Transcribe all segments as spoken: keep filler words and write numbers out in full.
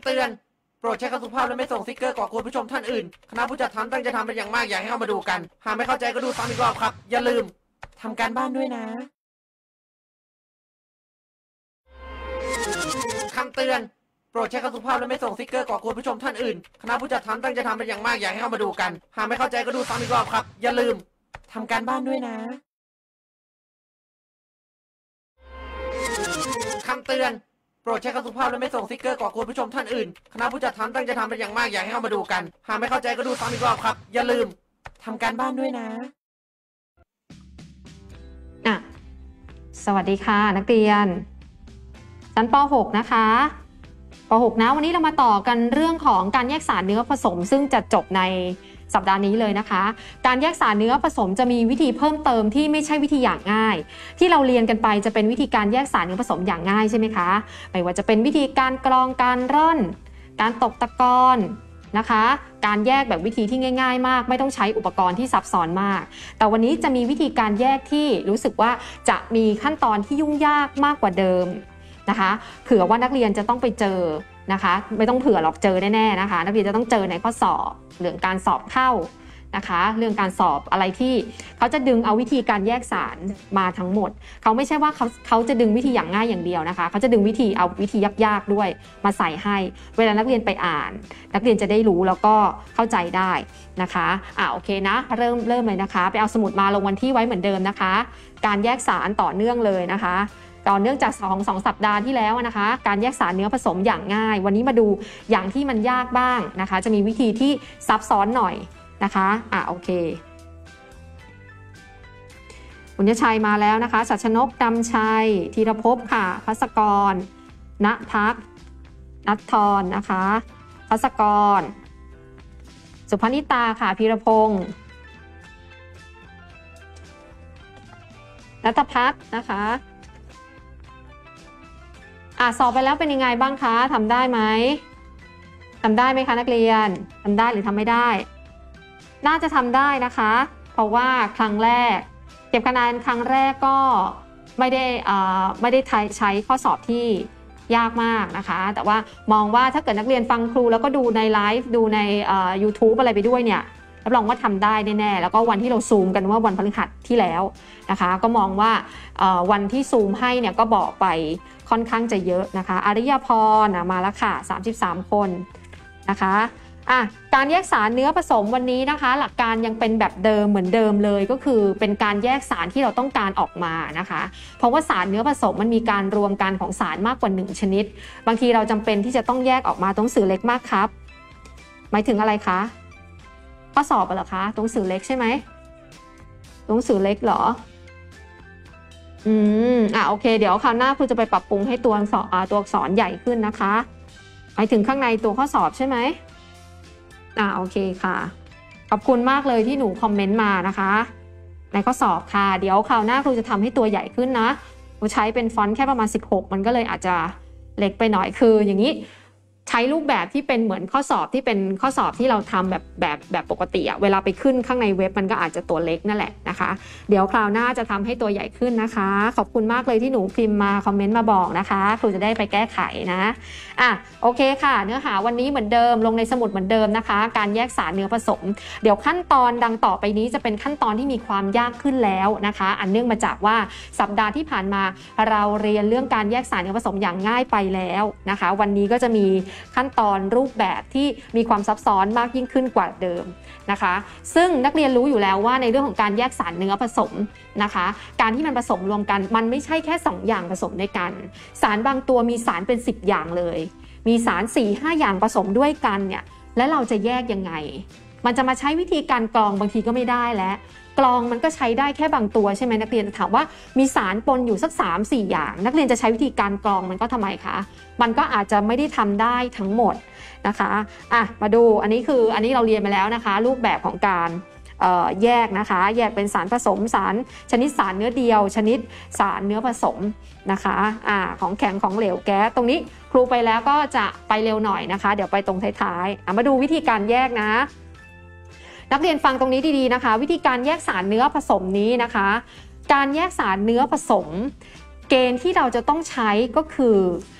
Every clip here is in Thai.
ำเตือนโปรดใช้คำสุภาพและไม่ส่งสติ๊กเกอร์ก่อกวนผู้ชมท่านอื่นคณะผู้จัดทำตั้งใจทำเป็นอย่างมากอยากให้เข้ามาดูกันหากไม่เข้าใจก็ดูซ้ำอีกรอบครับอย่าลืมทำการบ้านด้วยนะคำเตือนโปรดใช้คำสุภาพและไม่ส่งสติ๊กเกอร์ก่อกวนผู้ชมท่านอื่นคณะผู้จัดทำตั้งใจทำเป็นอย่างมากอยากให้เข้ามาดูกันหากไม่เข้าใจก็ดูซ้ำอีกรอบครับอย่าลืมทำการบ้านด้วยนะคำเตือนโปรดใช้คำสุภาพและไม่ส่งสติ๊กเกอร์ก่อกวนผู้ชมท่านอื่นคณะผู้จัดทำตั้งใจทำเป็นอย่างมากอยากให้เข้ามาดูกันหากไม่เข้าใจก็ดูซ้ำอีกรอบครับอย่าลืมทำการบ้านด้วยนะอ่ะสวัสดีค่ะนักเรียนชั้นป หก นะคะป หก นะวันนี้เรามาต่อกันเรื่องของการแยกสารเนื้อผสมซึ่งจะจบในสัปดาห์นี้เลยนะคะการแยกสารเนื้อผสมจะมีวิธีเพิ่มเติมที่ไม่ใช่วิธีอย่างง่ายที่เราเรียนกันไปจะเป็นวิธีการแยกสารเนื้อผสมอย่างง่ายใช่ไหมคะไม่ว่าจะเป็นวิธีการกรองการร่อนการตกตะกอนนะคะการแยกแบบวิธีที่ง่ายๆมากไม่ต้องใช้อุปกรณ์ที่ซับซ้อนมากแต่วันนี้จะมีวิธีการแยกที่รู้สึกว่าจะมีขั้นตอนที่ยุ่งยากมากกว่าเดิมนะคะเผื่อว่านักเรียนจะต้องไปเจอนะคะไม่ต้องเผื่อหรอกเจอแน่ๆนะคะนักเรียนจะต้องเจอในข้อสอบเรื่องการสอบเข้านะคะเรื่องการสอบอะไรที่เขาจะดึงเอาวิธีการแยกสารมาทั้งหมดเขาไม่ใช่ว่าเขาเขาจะดึงวิธีอย่างง่ายอย่างเดียวนะคะเขาจะดึงวิธีเอาวิธียากๆด้วยมาใส่ให้เวลานักเรียนไปอ่านนักเรียนจะได้รู้แล้วก็เข้าใจได้นะคะอ่าโอเคนะเริ่มเริ่มเลยนะคะไปเอาสมุดมาลงวันที่ไว้เหมือนเดิมนะคะการแยกสารต่อเนื่องเลยนะคะต่อเนื่องจากสองสองสัปดาห์ที่แล้วนะคะการแยกสารเนื้อผสมอย่างง่ายวันนี้มาดูอย่างที่มันยากบ้างนะคะจะมีวิธีที่ซับซ้อนหน่อยนะคะอ่ะโอเคบุญยชัยมาแล้วนะคะชัชนกดำชัยธีรภพค่ะภัสกรณทักษ์ณัฐธรนะคะภัสกรสุพนิตาค่ะพีรพงศ์ณัฐพัฒน์นะคะอ่ะสอบไปแล้วเป็นยังไงบ้างคะทำได้ไหมทำได้ไหมคะนักเรียนทำได้หรือทำไม่ได้น่าจะทำได้นะคะเพราะว่าครั้งแรกเก็บคะแนนครั้งแรกก็ไม่ได้อ่าไม่ได้ใช้ข้อสอบที่ยากมากนะคะแต่ว่ามองว่าถ้าเกิดนักเรียนฟังครูแล้วก็ดูในไลฟ์ดูในอ่า ยูทูบ อะไรไปด้วยเนี่ยรับรองว่าทำได้แน่ๆแล้วก็วันที่เราซูมกันว่าวันพฤหัสที่แล้วนะคะก็มองว่าวันที่ซูมให้เนี่ยก็บอกไปค่อนข้างจะเยอะนะคะอริยพรมาแล้วค่ะสามสิบสามคนนะคะอ่ะการแยกสารเนื้อผสมวันนี้นะคะหลักการยังเป็นแบบเดิมเหมือนเดิมเลยก็คือเป็นการแยกสารที่เราต้องการออกมานะคะเพราะว่าสารเนื้อผสมมันมีการรวมกันของสารมากกว่าหนึ่งชนิดบางทีเราจำเป็นที่จะต้องแยกออกมาตรงสื่อเล็กมากครับหมายถึงอะไรคะข้อสอบเหรอคะตรงสื่อเล็กใช่ไหมตรงสื่อเล็กเหรออืมอ่ะโอเคเดี๋ยวคราวหน้าครูจะไปปรับปรุงให้ตัวอักษรตัวอักษรใหญ่ขึ้นนะคะหมายถึงข้างในตัวข้อสอบใช่ไหมอ่าโอเคค่ะขอบคุณมากเลยที่หนูคอมเมนต์มานะคะในข้อสอบค่ะเดี๋ยวคราวหน้าครูจะทำให้ตัวใหญ่ขึ้นนะครูใช้เป็นฟอนต์แค่ประมาณสิบหกมันก็เลยอาจจะเล็กไปหน่อยคืออย่างนี้ใช้รูปแบบที่เป็นเหมือนข้อสอบที่เป็นข้อสอบที่เราทำแบบแบบแบบปกติอะเวลาไปขึ้นข้างในเว็บมันก็อาจจะตัวเล็กนั่นแหละนะคะเดี๋ยวคราวหน้าจะทำให้ตัวใหญ่ขึ้นนะคะขอบคุณมากเลยที่หนูพิมพ์มาคอมเมนต์มาบอกนะคะครูจะได้ไปแก้ไขนะอ่ะโอเคค่ะเนื้อหาวันนี้เหมือนเดิมลงในสมุดเหมือนเดิมนะคะการแยกสารเนื้อผสมเดี๋ยวขั้นตอนดังต่อไปนี้จะเป็นขั้นตอนที่มีความยากขึ้นแล้วนะคะอันเนื่องมาจากว่าสัปดาห์ที่ผ่านมาเราเรียนเรื่องการแยกสารเนื้อผสมอย่างง่ายไปแล้วนะคะวันนี้ก็จะมีขั้นตอนรูปแบบที่มีความซับซ้อนมากยิ่งขึ้นกว่าเดิมนะคะซึ่งนักเรียนรู้อยู่แล้วว่าในเรื่องของการแยกสารเนื้อผสมนะคะการที่มันผสมรวมกันมันไม่ใช่แค่สองอย่างผสมด้วยกันสารบางตัวมีสารเป็นสิบอย่างเลยมีสาร สี่ห้า อย่างผสมด้วยกันเนี่ยแล้วเราจะแยกยังไงมันจะมาใช้วิธีการกรองบางทีก็ไม่ได้แล้วกรองมันก็ใช้ได้แค่บางตัวใช่ไหมนักเรียนจะถามว่ามีสารปนอยู่สัก สามสี่ อย่างนักเรียนจะใช้วิธีการกรองมันก็ทำไมคะมันก็อาจจะไม่ได้ทำได้ทั้งหมดนะคะอ่ะมาดูอันนี้คืออันนี้เราเรียนไปแล้วนะคะรูปแบบของการแยกนะคะแยกเป็นสารผสมสารชนิดสารเนื้อเดียวชนิดสารเนื้อผสมนะคะอ่าของแข็งของเหลวแก๊สตรงนี้ครูไปแล้วก็จะไปเร็วหน่อยนะคะเดี๋ยวไปตรงท้ายๆอ่ะมาดูวิธีการแยกนะนักเรียนฟังตรงนี้ดีๆนะคะวิธีการแยกสารเนื้อผสมนี้นะคะการแยกสารเนื้อผสมเกณฑ์ที่เราจะต้องใช้ก็คือ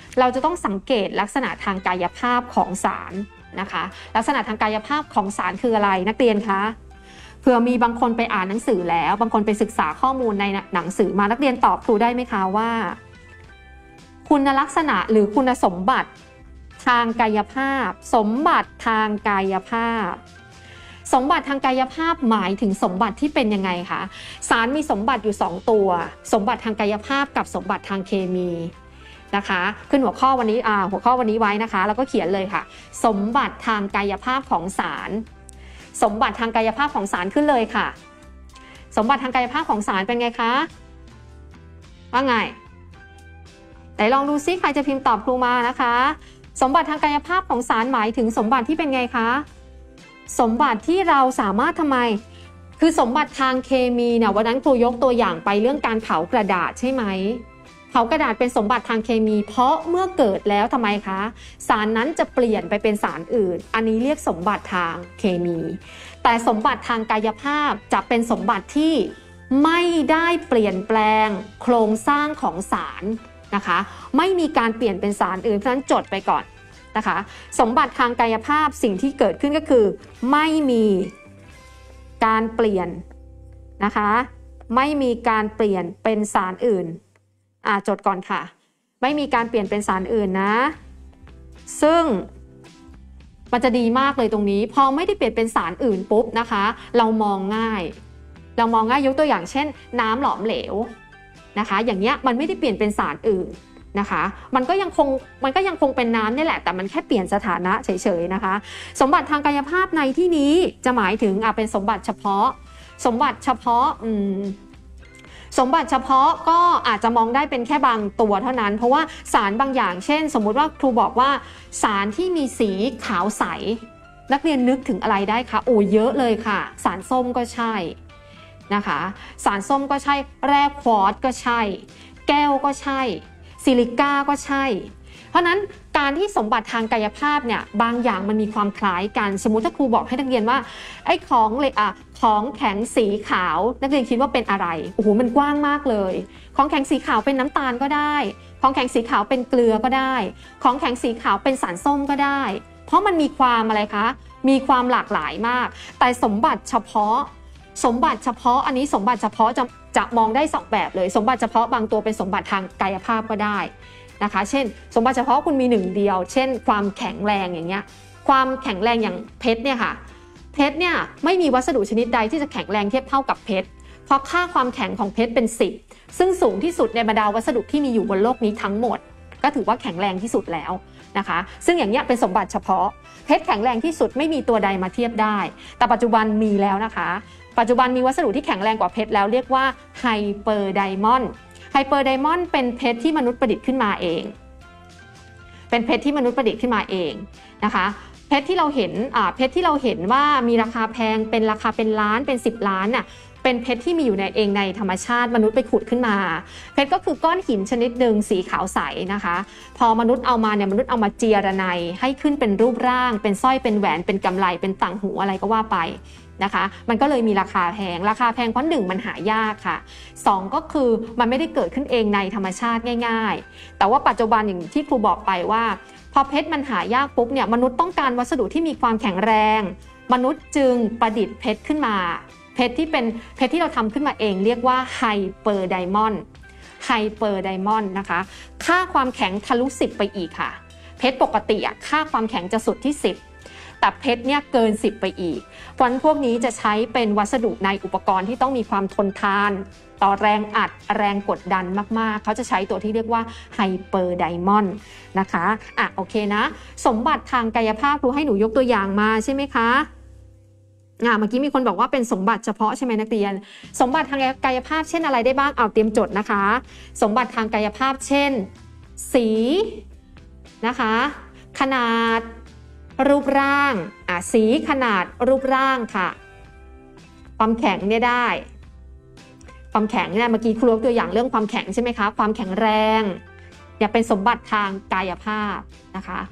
เราจะต้องสังเกตลักษณะทางกายภาพของสารนะคะลักษณะทางกายภาพของสารคืออะไรนักเรียนคะเผื่อมีบางคนไปอ่านหนังสือแล้วบางคนไปศึกษาข้อมูลในหนังสือมานักเรียนตอบครูได้ไหมคะว่าคุณลักษณะหรือคุณสมบัติทางกายภาพสมบัติทางกายภาพสมบัติทางกายภาพหมายถึงสมบัติที่เป็นยังไงคะสารมีสมบัติอยู่สองตัวสมบัติทางกายภาพกับสมบัติทางเคมีนะคะขึ้นหัวข้อวันนี้อ่าหัวข้อวันนี้ไว้นะคะแล้วก็เขียนเลยค่ะสมบัติทางกายภาพของสารสมบัติทางกายภาพของสารขึ้นเลยค่ะสมบัติทางกายภาพของสารเป็นไงคะว่าไงไหนลองดูซิใครจะพิมพ์ตอบครูมานะคะสมบัติทางกายภาพของสารหมายถึงสมบัติที่เป็นไงคะสมบัติที่เราสามารถทำไมคือสมบัติทางเคมีเนี่ยวันนั้นครูยกตัวอย่างไปเรื่องการเผากระดาษใช่ไหมเผากระดาษเป็นสมบัติทางเคมีเพราะเมื่อเกิดแล้วทำไมคะสารนั้นจะเปลี่ยนไปเป็นสารอื่นอันนี้เรียกสมบัติทางเคมีแต่สมบัติทางกายภาพจะเป็นสมบัติที่ไม่ได้เปลี่ยนแปลงโครงสร้างของสารนะคะไม่มีการเปลี่ยนเป็นสารอื่นเพราะฉะนั้นจดไปก่อนนะคะสมบัติทางกายภาพสิ่งที่เกิดขึ้นก็คือไม่มีการเปลี่ยนนะคะไม่มีการเปลี่ยนเป็นสารอื่นอ่าจดก่อนค่ะไม่มีการเปลี่ยนเป็นสารอื่นนะซึ่งมันจะดีมากเลยตรงนี้พอไม่ได้เปลี่ยนเป็นสารอื่นปุ๊บนะคะเรามองง่ายเรามองง่ายยกตัวอย่างเช่นน้ำหลอมเหลวนะคะอย่างเงี้ยมันไม่ได้เปลี่ยนเป็นสารอื่นนะคะมันก็ยังคงมันก็ยังคงเป็นน้ำนี่แหละแต่มันแค่เปลี่ยนสถานะเฉยๆนะคะสมบัติทางกายภาพในที่นี้จะหมายถึงอ่ะเป็นสมบัติเฉพาะสมบัติเฉพาะอืมสมบัติเฉพาะก็อาจจะมองได้เป็นแค่บางตัวเท่านั้นเพราะว่าสารบางอย่างเช่นสมมุติว่าครูบอกว่าสารที่มีสีขาวใสนักเรียนนึกถึงอะไรได้คะโอ้เยอะเลยค่ะสารส้มก็ใช่นะคะสารส้มก็ใช่แร่ควอร์ตก็ใช่แก้วก็ใช่ซิลิก้าก็ใช่เพราะนั้นการที่สมบัติทางกายภาพเนี่ยบางอย่างมันมีความคล้ายกันสมมุติถ้าครูบอกให้นักเรียนว่าไอ้ของเลยอะของแข็งสีขาวนักเรียนคิดว่าเป็นอะไรโอ้โหมันกว้างมากเลยของแข็งสีขาวเป็นน้ำตาลก็ได้ของแข็งสีขาวเป็นเกลือก็ได้ของแข็งสีขาวเป็นสารส้มก็ได้เพราะมันมีความอะไรคะมีความหลากหลายมากแต่สมบัติเฉพาะสมบัติเฉพาะอันนี้สมบัติเฉพาะจะจะมองได้สองแบบเลยสมบัติเฉพาะบางตัวเป็นสมบัติทางกายภาพก็ได้นะคะเช่นสมบัติเฉพาะคุณมีหนึ่งเดียวเช่นความแข็งแรงอย่างเงี้ยความแข็งแรงอย่างเพชรเนี่ยค่ะเพชรเนี่ยไม่มีวัสดุชนิดใดที่จะแข็งแรงเทียบเท่ากับเพชรเพราะค่าความแข็งของเพชรเป็นสิบซึ่งสูงที่สุดในบรรดาวัสดุที่มีอยู่บนโลกนี้ทั้งหมดก็ถือว่าแข็งแรงที่สุดแล้วนะคะซึ่งอย่างเงี้ยเป็นสมบัติเฉพาะเพชรแข็งแรงที่สุดไม่มีตัวใดมาเทียบได้แต่ปัจจุบันมีแล้วนะคะปัจจุบันมีวัสดุที่แข็งแรงกว่าเพชรแล้วเรียกว่าไฮเปอร์ไดมอนด์ไฮเปอร์ไดมอนด์เป็นเพชรที่มนุษย์ประดิษฐ์ขึ้นมาเองเป็นเพชรที่มนุษย์ประดิษฐ์ขึ้นมาเองนะคะเพชรที่เราเห็นอ่าเพชรที่เราเห็นว่ามีราคาแพงเป็นราคาเป็นล้านเป็นสิบล้านน่ะเป็นเพชรที่มีอยู่ในเองในธรรมชาติมนุษย์ไปขุดขึ้นมาเพชรก็คือก้อนหินชนิดหนึ่งสีขาวใสนะคะพอมนุษย์เอามาเนี่ยมนุษย์เอามาเจียระไนให้ขึ้นเป็นรูปร่างเป็นสร้อยเป็นแหวนเป็นกำไลเป็นต่างหูอะไรก็ว่าไปนะคะมันก็เลยมีราคาแพงราคาแพงเพราะหนึ่งมันหายากค่ะสองก็คือมันไม่ได้เกิดขึ้นเองในธรรมชาติง่ายๆแต่ว่าปัจจุบันอย่างที่ครูบอกไปว่าพอเพชรมันหายากปุ๊บเนี่ยมนุษย์ต้องการวัสดุที่มีความแข็งแรงมนุษย์จึงประดิษฐ์เพชรขึ้นมาเพชรที่เป็นเพชรที่เราทำขึ้นมาเองเรียกว่าไฮเปอร์ไดมอนด์ไฮเปอร์ไดมอนด์นะคะค่าความแข็งทะลุสิบไปอีกค่ะเพชรปกติอะค่าความแข็งจะสุดที่สิบแต่เพชรเนี่ยเกินสิบไปอีกเพราะฉะนั้นพวกนี้จะใช้เป็นวัสดุในอุปกรณ์ที่ต้องมีความทนทานต่อแรงอัดแรงกดดันมากๆเขาจะใช้ตัวที่เรียกว่าไฮเปอร์ไดมอนด์นะคะอ่ะโอเคนะสมบัติทางกายภาพครูให้หนูยกตัวอย่างมาใช่ไหมคะอ่ะเมื่อกี้มีคนบอกว่าเป็นสมบัติเฉพาะใช่ไหมนักเรียนสมบัติทางกายภาพเช่นอะไรได้บ้างเอาเตรียมจดนะคะสมบัติทางกายภาพเช่นสีนะคะขนาดรูปร่างอ่ะสีขนาดรูปร่างค่ะความแข็งเนี่ยได้ความแข็งเนี่ยเมื่อกี้ครูยกตัวอย่างเรื่องความแข็งใช่ไหมคะความแข็งแรงเนี่ยเป็นสมบัติทางกายภาพนะคะ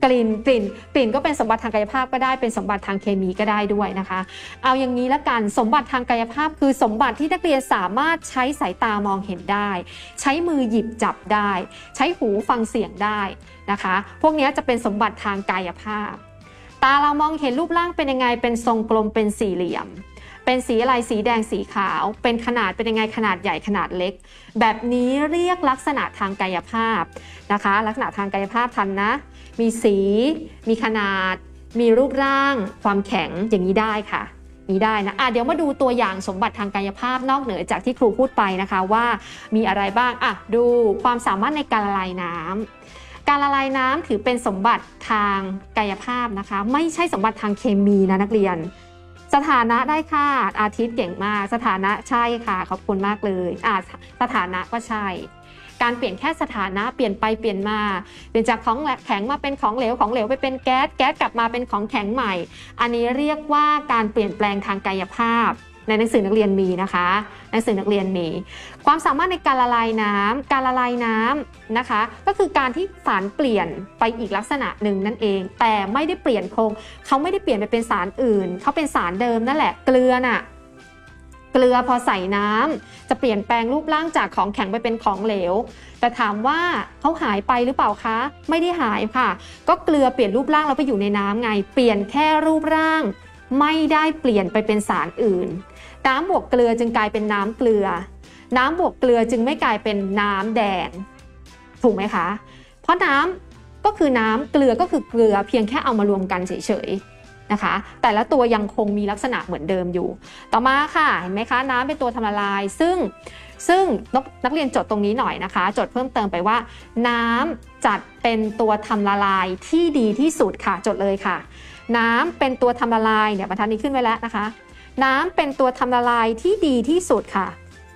กลิ่นกลิ่นกลิ่นก็เป็นสมบัติทางกายภาพก็ได้เป็นสมบัติทางเคมีก็ได้ด้วยนะคะเอาอย่างนี้ละกันสมบัติทางกายภาพคือสมบัติที่นักเรียนสามารถใช้สายตามองเห็นได้ใช้มือหยิบจับได้ใช้หูฟังเสียงได้นะคะพวกนี้จะเป็นสมบัติทางกายภาพตาเรามองเห็นรูปร่างเป็นยังไงเป็นทรงกลมเป็นสี่เหลี่ยมเป็นสีอะไรสีแดงสีขาวเป็นขนาดเป็นยังไงขนาดใหญ่ขนาดเล็กแบบนี้เรียกลักษณะทางกายภาพนะคะลักษณะทางกายภาพทันนะมีสีมีขนาดมีรูปร่างความแข็งอย่างนี้ได้ค่ะนี้ได้นะอ่ะเดี๋ยวมาดูตัวอย่างสมบัติทางกายภาพนอกเหนือจากที่ครูพูดไปนะคะว่ามีอะไรบ้างอ่ะดูความสามารถในการละลายน้ำการละลายน้ำถือเป็นสมบัติทางกายภาพนะคะไม่ใช่สมบัติทางเคมีนะนักเรียนสถานะได้ค่ะอาทิตย์เก่งมากสถานะใช่ค่ะขอบคุณมากเลยอ่ะสถานะก็ใช่การเปลี่ยนแค่สถานะเปลี่ยนไปเปลี่ยนมาเปลี่ยนจากของแข็งมาเป็นของเหลวของเหลวไปเป็นแก๊สแก๊สกลับมาเป็นของแข็งใหม่อันนี้เรียกว่าการเปลี่ยนแปลงทางกายภาพในหนังสือนักเรียนมีนะคะหนังสือนักเรียนมีความสามารถในการละลายน้ำการละลายน้ำนะคะก็คือการที่สารเปลี่ยนไปอีกลักษณะหนึ่งนั่นเองแต่ไม่ได้เปลี่ยนโครงเขาไม่ได้เปลี่ยนไปเป็นสารอื่นเขาเป็นสารเดิมนั่นแหละเกลือน่ะเกลือพอใส่น้ำจะเปลี่ยนแปลงรูปร่างจากของแข็งไปเป็นของเหลวแต่ถามว่าเขาหายไปหรือเปล่าคะไม่ได้หายค่ะก็เกลือเปลี่ยนรูปร่างแล้วไปอยู่ในน้ำไงเปลี่ยนแค่รูปร่างไม่ได้เปลี่ยนไปเป็นสารอื่นน้ำบวกเกลือจึงกลายเป็นน้ำเกลือน้ำบวกเกลือจึงไม่กลายเป็นน้ำแดงถูกไหมคะเพราะน้ำก็คือน้ำเกลือก็คือเกลือเพียงแค่เอามารวมกันเฉยๆนะคะแต่ละตัวยังคงมีลักษณะเหมือนเดิมอยู่ต่อมาค่ะเห็นไหมคะน้ำเป็นตัวทำละลายซึ่งซึ่งนักเรียนจดตรงนี้หน่อยนะคะจดเพิ่มเติมไปว่าน้ำจัดเป็นตัวทำละลายที่ดีที่สุดค่ะจดเลยค่ะน้ำเป็นตัวทำละลายเนี่ยบรรทัดนี้ขึ้นไว้แล้วนะคะน้ำเป็นตัวทำละลายที่ดีที่สุดค่ะ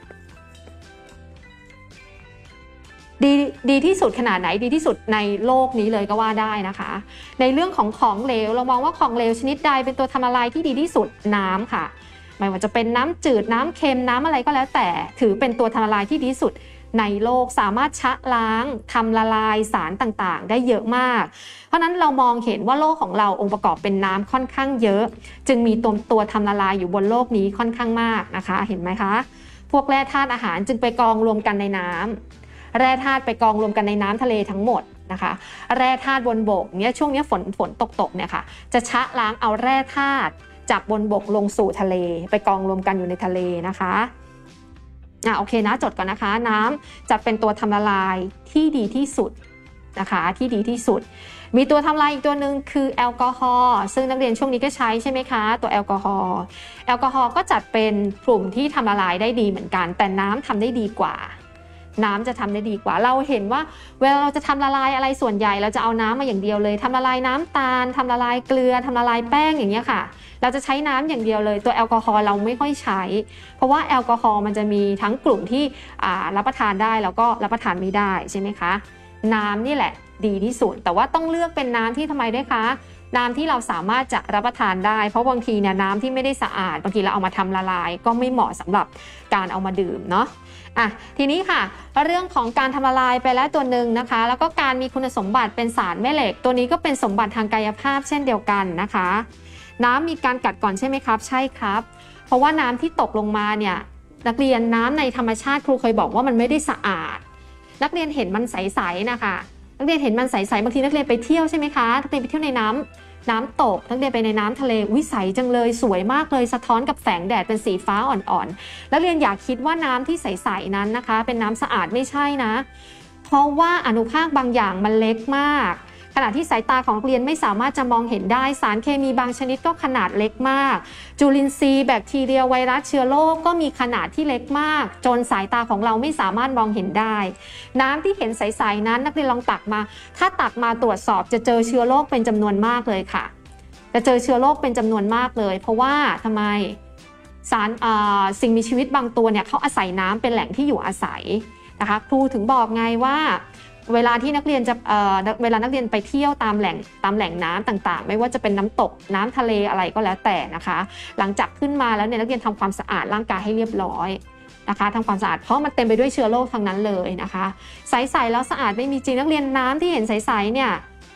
ดีดีที่สุดขนาดไหนดีที่สุดในโลกนี้เลยก็ว่าได้นะคะในเรื่องของของเหลวเรามองว่าของเหลวชนิดใดเป็นตัวทำละลายที่ดีที่สุดน้ำค่ะไม่ว่าจะเป็นน้ำจืดน้ำเค็มน้ำอะไรก็แล้วแต่ถือเป็นตัวทำละลายที่ดีที่สุดในโลกสามารถชะล้างทำละลายสารต่างๆได้เยอะมากเพราะนั้นเรามองเห็นว่าโลกของเราองค์ประกอบเป็นน้ำค่อนข้างเยอะจึงมีตัวตัวทำละลายอยู่บนโลกนี้ค่อนข้างมากนะคะเห็นไหมคะพวกแร่ธาตุอาหารจึงไปกองรวมกันในน้ำแร่ธาตุไปกองรวมกันในน้ำทะเลทั้งหมดนะคะแร่ธาตุบนบกเนี่ยช่วงนี้ฝนฝนตกตกเนี่ยค่ะจะชะล้างเอาแร่ธาตุจากบนบกลงสู่ทะเลไปกองรวมกันอยู่ในทะเลนะคะอ่ะโอเคนะจดก่อนนะคะน้ำจะเป็นตัวทำละลายที่ดีที่สุดนะคะที่ดีที่สุดมีตัวทำลายอีกตัวหนึ่งคือแอลกอฮอล์ซึ่งนักเรียนช่วงนี้ก็ใช้ใช่ไหมคะตัวแอลกอฮอล์แอลกอฮอล์ก็จัดเป็นกลุ่มที่ทำละลายได้ดีเหมือนกันแต่น้ำทำได้ดีกว่าน้ำจะทำได้ดีกว่าเราเห็นว่าเวลาเราจะทำละลายอะไรส่วนใหญ่เราจะเอาน้ำมาอย่างเดียวเลยทำละลายน้ำตาลทำละลายเกลือทำละลายแป้งอย่างเงี้ยค่ะเราจะใช้น้ำอย่างเดียวเลยตัวแอลกอฮอล์เราไม่ค่อยใช้เพราะว่าแอลกอฮอล์มันจะมีทั้งกลุ่มที่รับประทานได้แล้วก็รับประทานไม่ได้ใช่ไหมคะน้ำนี่แหละดีที่สุดแต่ว่าต้องเลือกเป็นน้ำที่ทำไมด้วยคะน้ำที่เราสามารถจะรับประทานได้เพราะบางทีเนี่ยน้ำที่ไม่ได้สะอาดบางทีเราเอามาทำละลายก็ไม่เหมาะสำหรับการเอามาดื่มเนาะอ่ะทีนี้ค่ะเรื่องของการทำละลายไปแล้วตัวหนึ่งนะคะแล้วก็การมีคุณสมบัติเป็นสารแม่เหล็กตัวนี้ก็เป็นสมบัติทางกายภาพเช่นเดียวกันนะคะน้ำมีการกัดก่อนใช่ไหมครับใช่ครับเพราะว่าน้ำที่ตกลงมาเนี่ยนักเรียนน้ำในธรรมชาติครูเคยบอกว่ามันไม่ได้สะอาดนักเรียนเห็นมันใสๆนะคะนักเรียนเห็นมันใสๆบางทีนักเรียนไปเที่ยวใช่ไหมคะนักเรียนไปเที่ยวในน้ำน้ำตกนักเรียนไปในน้ำทะเลวิสัยจังเลยสวยมากเลยสะท้อนกับแสงแดดเป็นสีฟ้าอ่อนๆนักเรียนอยากคิดว่าน้ำที่ใสๆนั้นนะคะเป็นน้ำสะอาดไม่ใช่นะเพราะว่าอนุภาคบางอย่างมันเล็กมากขณะที่สายตาของนักเรียนไม่สามารถจะมองเห็นได้สารเคมีบางชนิดก็ขนาดเล็กมากจุลินทรีย์แบคทีเรียไวรัสเชื้อโรคก็มีขนาดที่เล็กมากจนสายตาของเราไม่สามารถมองเห็นได้น้ำที่เห็นใสๆนั้นนักเรียนลองตักมาถ้าตักมาตรวจสอบจะเจอเชื้อโรคเป็นจำนวนมากเลยค่ะจะเจอเชื้อโรคเป็นจำนวนมากเลยเพราะว่าทำไมสารสิ่งมีชีวิตบางตัวเนี่ยเขาอาศัยน้ำเป็นแหล่งที่อยู่อาศัยนะคะครูถึงบอกไงว่าเวลาที่นักเรียนจะเอ่อเวลานักเรียนไปเที่ยวตามแหล่งตามแหล่งน้ำต่างๆไม่ว่าจะเป็นน้ำตกน้ำทะเลอะไรก็แล้วแต่นะคะหลังจากขึ้นมาแล้วเนี่ยนักเรียนทำความสะอาดร่างกายให้เรียบร้อยนะคะทำความสะอาดเพราะมันเต็มไปด้วยเชื้อโรคทั้งนั้นเลยนะคะใสๆแล้วสะอาดไม่มีจริงนักเรียนน้ำที่เห็นใสๆเนี่ย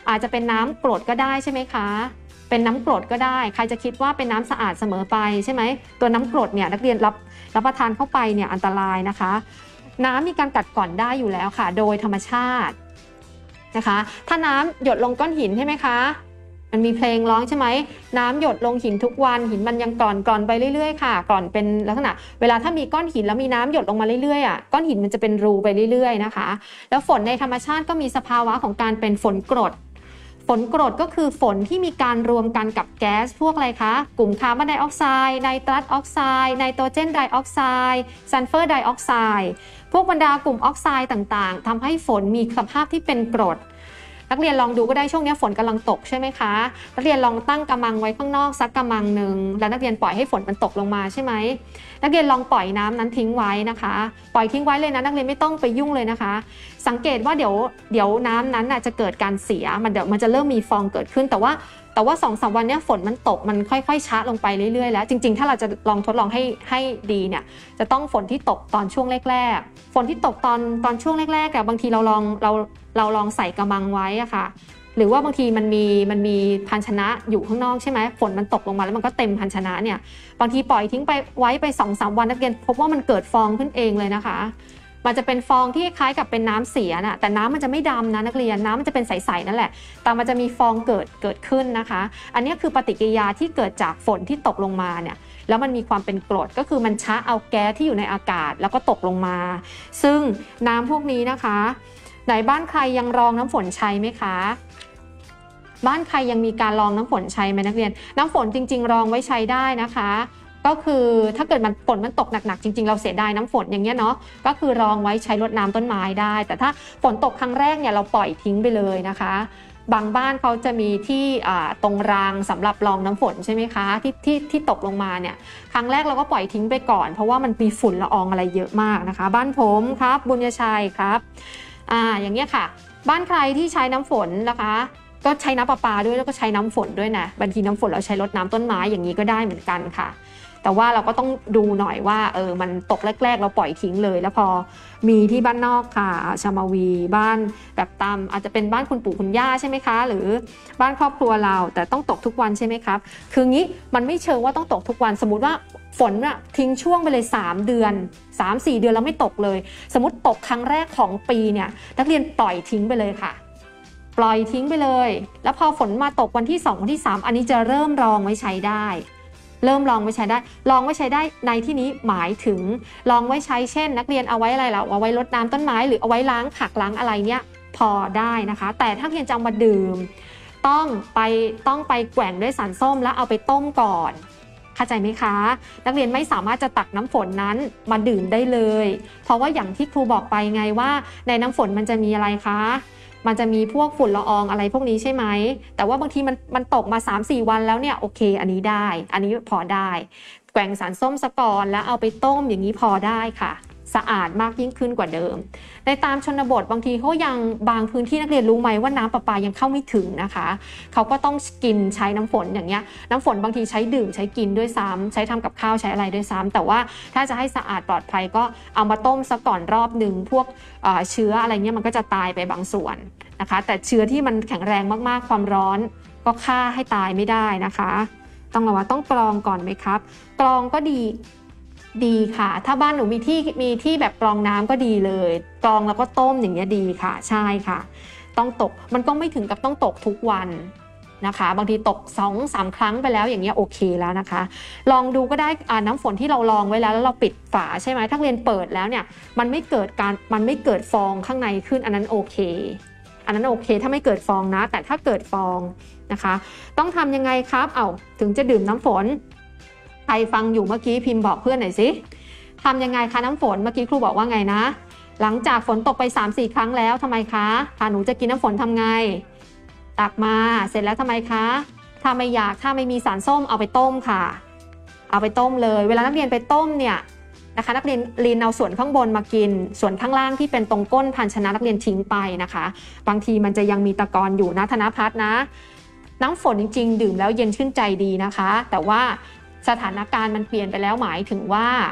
อาจจะเป็นน้ำกรดก็ได้ใช่ไหมคะเป็นน้ำกรดก็ได้ใครจะคิดว่าเป็นน้ำสะอาดเสมอไปใช่ไหมตัวน้ำกรดเนี่ยนักเรียนรับรับประทานเข้าไปเนี่ยอันตรายนะคะน้ำมีการกัดกร่อนได้อยู่แล้วค่ะโดยธรรมชาตินะคะถ้าน้ำหยดลงก้อนหินใช่ไหมคะมันมีเพลงร้องใช่ไหมน้ำหยดลงหินทุกวันหินมันยังกร่อนกร่อนไปเรื่อยๆค่ะกร่อนเป็นลักษณะเวลาถ้ามีก้อนหินแล้วมีน้ำหยดลงมาเรื่อยๆอ่ะก้อนหินมันจะเป็นรูไปเรื่อยๆนะคะแล้วฝนในธรรมชาติก็มีสภาวะของการเป็นฝนกรดฝนกรดก็คือฝนที่มีการรวมกันกับแก๊สพวกอะไรคะกลุ่มคาร์บอนไดออกไซด์ไนตรัสออกไซด์ไนโตรเจนไดออกไซด์ซัลเฟอร์ไดออกไซด์พวกบรรดากลุ่มออกไซด์ต่างๆทำให้ฝนมีสภาพที่เป็นกรดนักเรียนลองดูก็ได้ช่วงนี้ฝนกำลังตกใช่ไหมคะนักเรียนลองตั้งกำมังไว้ข้างนอกสักกำมังหนึ่งแล้วนักเรียนปล่อยให้ฝนมันตกลงมาใช่ไหมนักเรียนลองปล่อยน้ำนั้นทิ้งไว้นะคะปล่อยทิ้งไว้เลยนะนักเรียนไม่ต้องไปยุ่งเลยนะคะสังเกตว่าเดี๋ยวเดี๋ยวน้ำนั้นจะเกิดการเสียมันเดี๋ยวมันจะเริ่มมีฟองเกิดขึ้นแต่ว่าแต่ว่า สองสาม วันนี้ฝนมันตกมันค่อยๆช้าลงไปเรื่อยๆแล้วจริงๆถ้าเราจะลองทดลองให้ให้ดีเนี่ยจะต้องฝนที่ตกตอนช่วงแรกๆฝนที่ตกตอนตอนช่วงแรกๆบางทีเราลองเราเราลองใส่กระมังไว้อะค่ะหรือว่าบางทีมันมีมันมีภาชนะอยู่ข้างนอกใช่ไหมฝนมันตกลงมาแล้วมันก็เต็มภาชนะเนี่ยบางทีปล่อยทิ้งไปไว้ไป สองสาม วันนักเรียนพบว่ามันเกิดฟองขึ้นเองเลยนะคะมันจะเป็นฟองที่คล้ายกับเป็นน้ำเสียน่ะแต่น้ำมันจะไม่ดำนะนักเรียนน้ำมันจะเป็นใสๆนั่นแหละแต่มันจะมีฟองเกิดเกิดขึ้นนะคะอันนี้คือปฏิกิริยาที่เกิดจากฝนที่ตกลงมาเนี่ยแล้วมันมีความเป็นกรดก็คือมันชะเอาแก๊สที่อยู่ในอากาศแล้วก็ตกลงมาซึ่งน้ำพวกนี้นะคะไหนบ้านใครยังรองน้ำฝนใช้ไหมคะบ้านใครยังมีการรองน้ำฝนใช้ไหมนักเรียนน้ำฝนจริงๆรองไว้ใช้ได้นะคะก็คือถ้าเกิดมันฝนมันตกหนักๆจริงๆเราเสียดายน้ำฝนอย่างเงี้ยเนาะก็คือรองไว้ใช้รดน้ำต้นไม้ได้แต่ถ้าฝนตกครั้งแรกเนี่ยเราปล่อยทิ้งไปเลยนะคะบางบ้านเขาจะมีที่ตรงรางสำหรับรองน้ำฝนใช่ไหมคะที่ที่ที่ตกลงมาเนี่ยครั้งแรกเราก็ปล่อยทิ้งไปก่อนเพราะว่ามันมีฝุ่นละอองอะไรเยอะมากนะคะบ้านผมครับบุญญชัยครับอ่าอย่างเงี้ยค่ะบ้านใครที่ใช้น้ำฝนนะคะก็ใช้น้ำประปาด้วยแล้วก็ใช้น้ำฝนด้วยนะบางทีน้ำฝนเราใช้รดน้ำต้นไม้อย่างนี้ก็ได้เหมือนกันค่ะแต่ว่าเราก็ต้องดูหน่อยว่าเออมันตกแรกๆเราปล่อยทิ้งเลยแล้วพอมีที่บ้านนอกค่ะชมาวีบ้านแบบตามอาจจะเป็นบ้านคุณปู่คุณย่าใช่ไหมคะหรือบ้านครอบครัวเราแต่ต้องตกทุกวันใช่ไหมครับคืองี้มันไม่เชิงว่าต้องตกทุกวันสมมุติว่าฝนอะทิ้งช่วงไปเลยสามเดือน สามสี่ เดือนแล้วไม่ตกเลยสมมติตกครั้งแรกของปีเนี่ยนักเรียนปล่อยทิ้งไปเลยค่ะปล่อยทิ้งไปเลยแล้วพอฝนมาตกวันที่สองวันที่สามอันนี้จะเริ่มรองไว้ใช้ได้เริ่มลองไว้ใช้ได้ลองไว้ใช้ได้ในที่นี้หมายถึงลองไว้ใช้เช่นนักเรียนเอาไว้อะไรล่ะเอาไว้รดน้ำต้นไม้หรือเอาไว้ล้างผักล้างอะไรเนี่ยพอได้นะคะแต่ถ้าเรียนจะเอามาดื่มต้องไปต้องไปแกว่งด้วยสารส้มแล้วเอาไปต้มก่อนเข้าใจไหมคะนักเรียนไม่สามารถจะตักน้ำฝนนั้นมาดื่มได้เลยเพราะว่าอย่างที่ครูบอกไปไงว่าในน้ำฝนมันจะมีอะไรคะมันจะมีพวกฝุ่นละอองอะไรพวกนี้ใช่ไหมแต่ว่าบางทีมันมันตกมา สามสี่ วันแล้วเนี่ยโอเคอันนี้ได้อันนี้พอได้แกว่งสารส้มสะก่อนแล้วเอาไปต้มอย่างนี้พอได้ค่ะสะอาดมากยิ่งขึ้นกว่าเดิมในตามชนบทบางทีเขายังบางพื้นที่นักเรียนรู้ไหมว่าน้ำประปายังเข้าไม่ถึงนะคะเขาก็ต้องกินใช้น้ำฝนอย่างเงี้ยน้ำฝนบางทีใช้ดื่มใช้กินด้วยซ้ำใช้ทำกับข้าวใช้อะไรด้วยซ้ำแต่ว่าถ้าจะให้สะอาดปลอดภัยก็เอามาต้มซะก่อนรอบหนึ่งพวกเชื้ออะไรเงี้ยมันก็จะตายไปบางส่วนนะคะแต่เชื้อที่มันแข็งแรงมากๆความร้อนก็ฆ่าให้ตายไม่ได้นะคะต้องระวังต้องกรองก่อนไหมครับกรองก็ดีดีค่ะถ้าบ้านหนูมีที่มีที่แบบกรองน้ำก็ดีเลยกรองแล้วก็ต้มอย่างเงี้ยดีค่ะใช่ค่ะต้องตกมันก็ไม่ถึงกับต้องตกทุกวันนะคะบางทีตก สองสาม ครั้งไปแล้วอย่างเงี้ยโอเคแล้วนะคะลองดูก็ได้น้ำฝนที่เราลองไว้แล้วแล้วเราปิดฝาใช่ไหมถ้าเรียนเปิดแล้วเนี่ยมันไม่เกิดการมันไม่เกิดฟองข้างในขึ้นอันนั้นโอเคอันนั้นโอเคถ้าไม่เกิดฟองนะแต่ถ้าเกิดฟองนะคะต้องทำยังไงครับเอาถึงจะดื่มน้ำฝนใครฟังอยู่เมื่อกี้พิมพ์บอกเพื่อนหน่อยสิทำยังไงคะน้ำฝนเมื่อกี้ครูบอกว่าไงนะหลังจากฝนตกไป สามสี่ ครั้งแล้วทำไมคะถ้าหนูจะกินน้ำฝนทำไงตักมาเสร็จแล้วทำไมคะถ้าไม่อยากถ้าไม่มีสารส้มเอาไปต้มค่ะเอาไปต้มเลยเวลานักเรียนไปต้มเนี่ยนะคะนักเรียนลีนเอาส่วนข้างบนมากินส่วนข้างล่างที่เป็นตรงก้นภาชนะนักเรียนทิ้งไปนะคะบางทีมันจะยังมีตะกอนอยู่นะธนภัทรนะน้ำฝนจริงๆดื่มแล้วเย็นชื่นใจดีนะคะแต่ว่าสถานการณ์มันเปลี่ยนไปแล้วหมายถึงว่า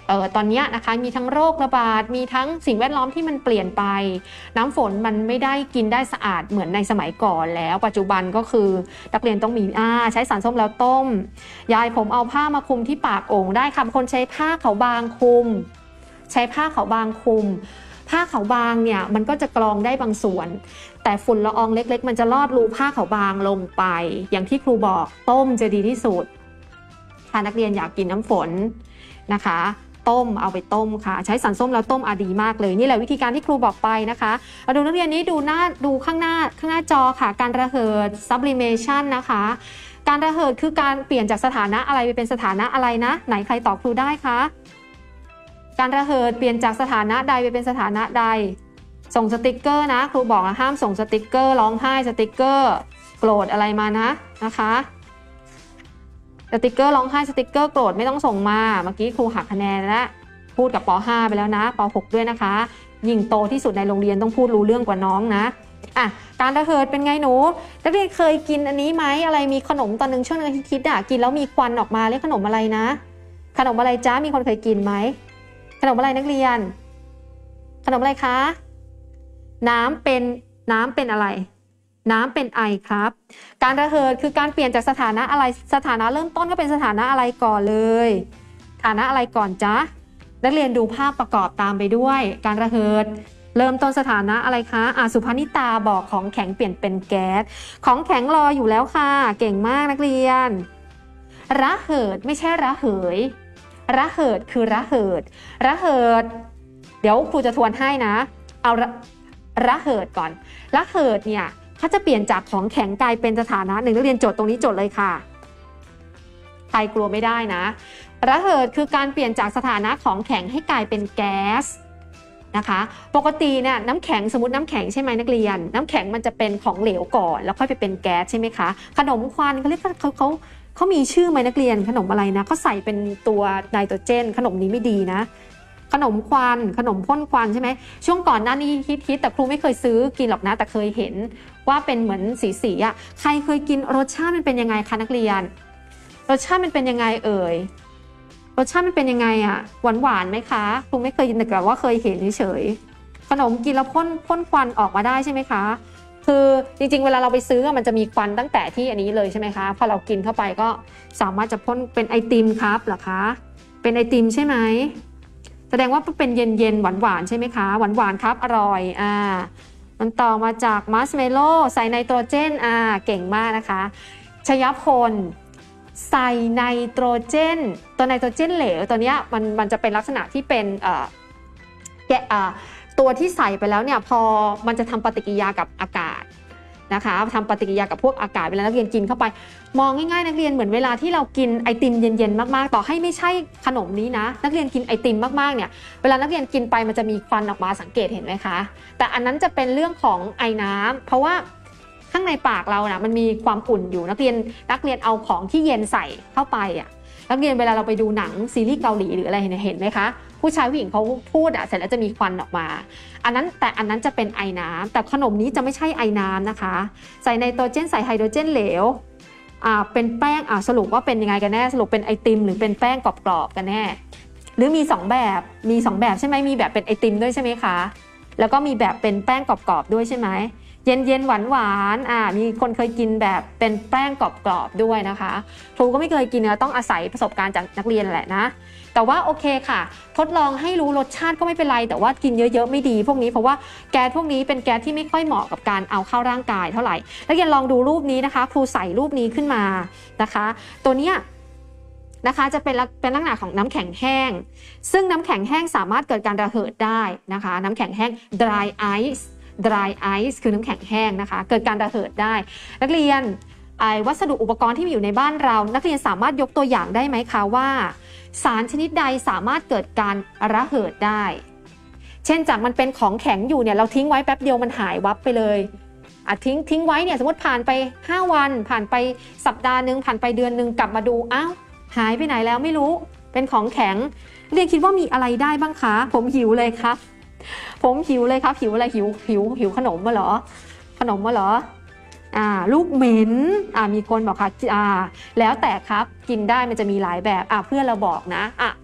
เอ่อตอนนี้นะคะมีทั้งโรคระบาดมีทั้งสิ่งแวดล้อมที่มันเปลี่ยนไปน้ำฝนมันไม่ได้กินได้สะอาดเหมือนในสมัยก่อนแล้วปัจจุบันก็คือนักเรียนต้องมีอ่าใช้สารส้มแล้วต้มยายผมเอาผ้ามาคลุมที่ปากโอ่งได้ค่ะบางคนใช้ผ้าขาวบางคลุมใช้ผ้าขาวบางคลุมผ้าขาวบางเนี่ยมันก็จะกรองได้บางส่วนแต่ฝุ่นละอองเล็กๆมันจะลอดรูผ้าขาวบางลงไปอย่างที่ครูบอกต้มจะดีที่สุดถ้านักเรียนอยากกินน้ำฝนนะคะต้มเอาไปต้มค่ะใช้สารส้มแล้วต้มอาดีมากเลยนี่แหละวิธีการที่ครูบอกไปนะคะมาดูนักเรียนนี้ดูหน้าดูข้างหน้าข้างหน้าจอค่ะการระเหิด sublimation นะคะการระเหิดคือการเปลี่ยนจากสถานะอะไรไปเป็นสถานะอะไรนะไหนใครตอบครูได้คะการระเหิดเปลี่ยนจากสถานะใดไปเป็นสถานะใดส่งสติกเกอร์นะครูบอกห้ามส่งสติกเกอร์ร้องไห้สติกเกอร์โกรธอะไรมานะนะคะสติกเกอร์ร้องไห้สติกเกอร์โกรธไม่ต้องส่งมาเมื่อกี้ครูหักคะแนนแล้วพูดกับป ห้า ไปแล้วนะป หก ด้วยนะคะยิ่งโตที่สุดในโรงเรียนต้องพูดรู้เรื่องกว่าน้องนะอ่ะการระเหิดเป็นไงหนูนักเรียนเคยกินอันนี้ไหมอะไรมีขนมตอนนึงช่วงนึงคิดอ่ะกินแล้วมีควันออกมาเรียกขนมอะไรนะขนมอะไรจ้ามีคนเคยกินไหมขนมอะไรนักเรียนขนมอะไรคะน้ำเป็นน้ำเป็นอะไรน้ำเป็นไอครับการระเหิดคือการเปลี่ยนจากสถานะอะไรสถานะเริ่มต้นก็เป็นสถานะอะไรก่อนเลยสถานะอะไรก่อนจ๊ะนักเรียนดูภาพประกอบตามไปด้วยการระเหิดเริ่มต้นสถานะอะไรคะอ่ะสุภนิตาบอกของแข็งเปลี่ยนเป็นแก๊สของแข็งรออยู่แล้วค่ะเก่งมากนักเรียนระเหิดไม่ใช่ระเหยระเหิดคือระเหิดระเหิดเดี๋ยวครูจะทวนให้นะเอาระระเหิดก่อนระเหิดเนี่ยถ้าจะเปลี่ยนจากของแข็งกลายเป็นสถานะหนึ่งนักเรียนจดตรงนี้จดเลยค่ะใครกลัวไม่ได้นะระเหิดคือการเปลี่ยนจากสถานะของแข็งให้กลายเป็นแก๊สนะคะปกติเนี่ยน้ำแข็งสมมติน้ำแข็งใช่ไหมนักเรียนน้ำแข็งมันจะเป็นของเหลวก่อนแล้วค่อยไปเป็นแก๊สใช่ไหมคะขนมควันเขาเรียกเขาเขาเขามีชื่อไหมนักเรียนขนมอะไรนะเขาใส่เป็นตัวไนโตรเจนขนมนี้ไม่ดีนะขนมควันขนมพ่นควันใช่ไหมช่วงก่อนหน้านี้ฮิตๆแต่ครูไม่เคยซื้อกินหรอกนะแต่เคยเห็นว่าเป็นเหมือนสีๆอ่ะใครเคยกินรสชาติมันเป็นยังไงคะนักเรียนรสชาติมันเป็นยังไงเอ่ยรสชาติมันเป็นยังไงอ่ะหวานหวานไหมคะครูไม่เคยกินแต่ว่าเคยเห็นเฉยๆขนมกินแล้วพ่นพ่นควันออกมาได้ใช่ไหมคะคือจริงๆเวลาเราไปซื้อมันจะมีควันตั้งแต่ที่อันนี้เลยใช่ไหมคะพอเรากินเข้าไปก็สามารถจะพ่นเป็นไอติมครับเหรอคะเป็นไอติมใช่ไหมแสดงว่าเป็นเย็นๆหวานๆใช่ไหมคะหวานๆครับอร่อยอ่ามันต่อมาจากมัสเมโล่ใส่ไนโตรเจนอ่าเก่งมากนะคะชยพลใส่ไนโตรเจนตัวไนโตรเจนเหลวตัวเนี้ยมันมันจะเป็นลักษณะที่เป็นเอ่อแกะอ่าตัวที่ใส่ไปแล้วเนี่ยพอมันจะทำปฏิกิริยากับอากาศนะคะทำปฏิกิริยากับพวกอากาศเวลานักเรียนกินเข้าไปมองง่ายๆนักเรียนเหมือนเวลาที่เรากินไอติมเย็นๆมากๆต่อให้ไม่ใช่ขนมนี้นะนักเรียนกินไอติมมากๆเนี่ยเวลานักเรียนกินไปมันจะมีควันออกมาสังเกตเห็นไหมคะแต่อันนั้นจะเป็นเรื่องของไอน้ำเพราะว่าข้างในปากเรานะมันมีความอุ่นอยู่นักเรียนนักเรียนเอาของที่เย็นใส่เข้าไปอ่ะนักเรียนเวลาเราไปดูหนังซีรีส์เกาหลีหรืออะไรเนี่ยเห็นไหมคะผู้ชายผู้หญิงเขาพูดอ่ะเสร็จแล้วจะมีควันออกมาอันนั้นแต่อันนั้นจะเป็นไอน้ำแต่ขนมนี้จะไม่ใช่ไอน้ำนะคะใส่ไนโตรเจนใส่ไฮโดรเจนเหลวอ่าเป็นแป้งอ่าสรุปว่าเป็นยังไงกันแน่สรุปเป็นไอติมหรือเป็นแป้งกรอบๆกันแน่หรือมีสองแบบมีสองแบบใช่ไหมมีแบบเป็นไอติมด้วยใช่ไหมคะแล้วก็มีแบบเป็นแป้งกรอบๆด้วยใช่ไหมเย็นเย็นหวานหวานอ่ามีคนเคยกินแบบเป็นแป้งกรอบๆด้วยนะคะครูก็ไม่เคยกินนะต้องอาศัยประสบการณ์จากนักเรียนแหละนะแต่ว่าโอเคค่ะทดลองให้รู้รสชาติก็ไม่เป็นไรแต่ว่ากินเยอะๆไม่ดีพวกนี้เพราะว่าแก๊สพวกนี้เป็นแก๊สที่ไม่ค่อยเหมาะกับการเอาเข้าร่างกายเท่าไหร่นักเรียนลองดูรูปนี้นะคะครูใส่รูปนี้ขึ้นมานะคะตัวเนี้ยนะคะจะเป็นเป็นลักษณะของน้ำแข็งแห้งซึ่งน้ำแข็งแห้งสามารถเกิดการระเหิดได้นะคะน้ำแข็งแห้ง dry ice dry ice คือน้ำแข็งแห้งนะคะเกิดการระเหิดได้นักเรียนไอ้วัสดุอุปกรณ์ที่มีอยู่ในบ้านเรานักเรียนสามารถยกตัวอย่างได้ไหมคะว่าสารชนิดใดสามารถเกิดการระเหิดได้เช่นจากมันเป็นของแข็งอยู่เนี่ยเราทิ้งไว้แป๊บเดียวมันหายวับไปเลยอ่ะทิ้งทิ้งไว้เนี่ยสมมติผ่านไปห้าวันผ่านไปสัปดาห์นึงผ่านไปเดือนนึงกลับมาดูอ้าวหายไปไหนแล้วไม่รู้เป็นของแข็งเรียนคิดว่ามีอะไรได้บ้างคะผมหิวเลยครับผมหิวเลยครับหิวอะไรหิวหิวหิวขนมมาเหรอขนมมาเหรออ่าลูกเหม็นอ่ามีคนบอกค่ะอ่าแล้วแต่ครับกินได้มันจะมีหลายแบบอ่าเพื่อนเราบอกนะอ่ะ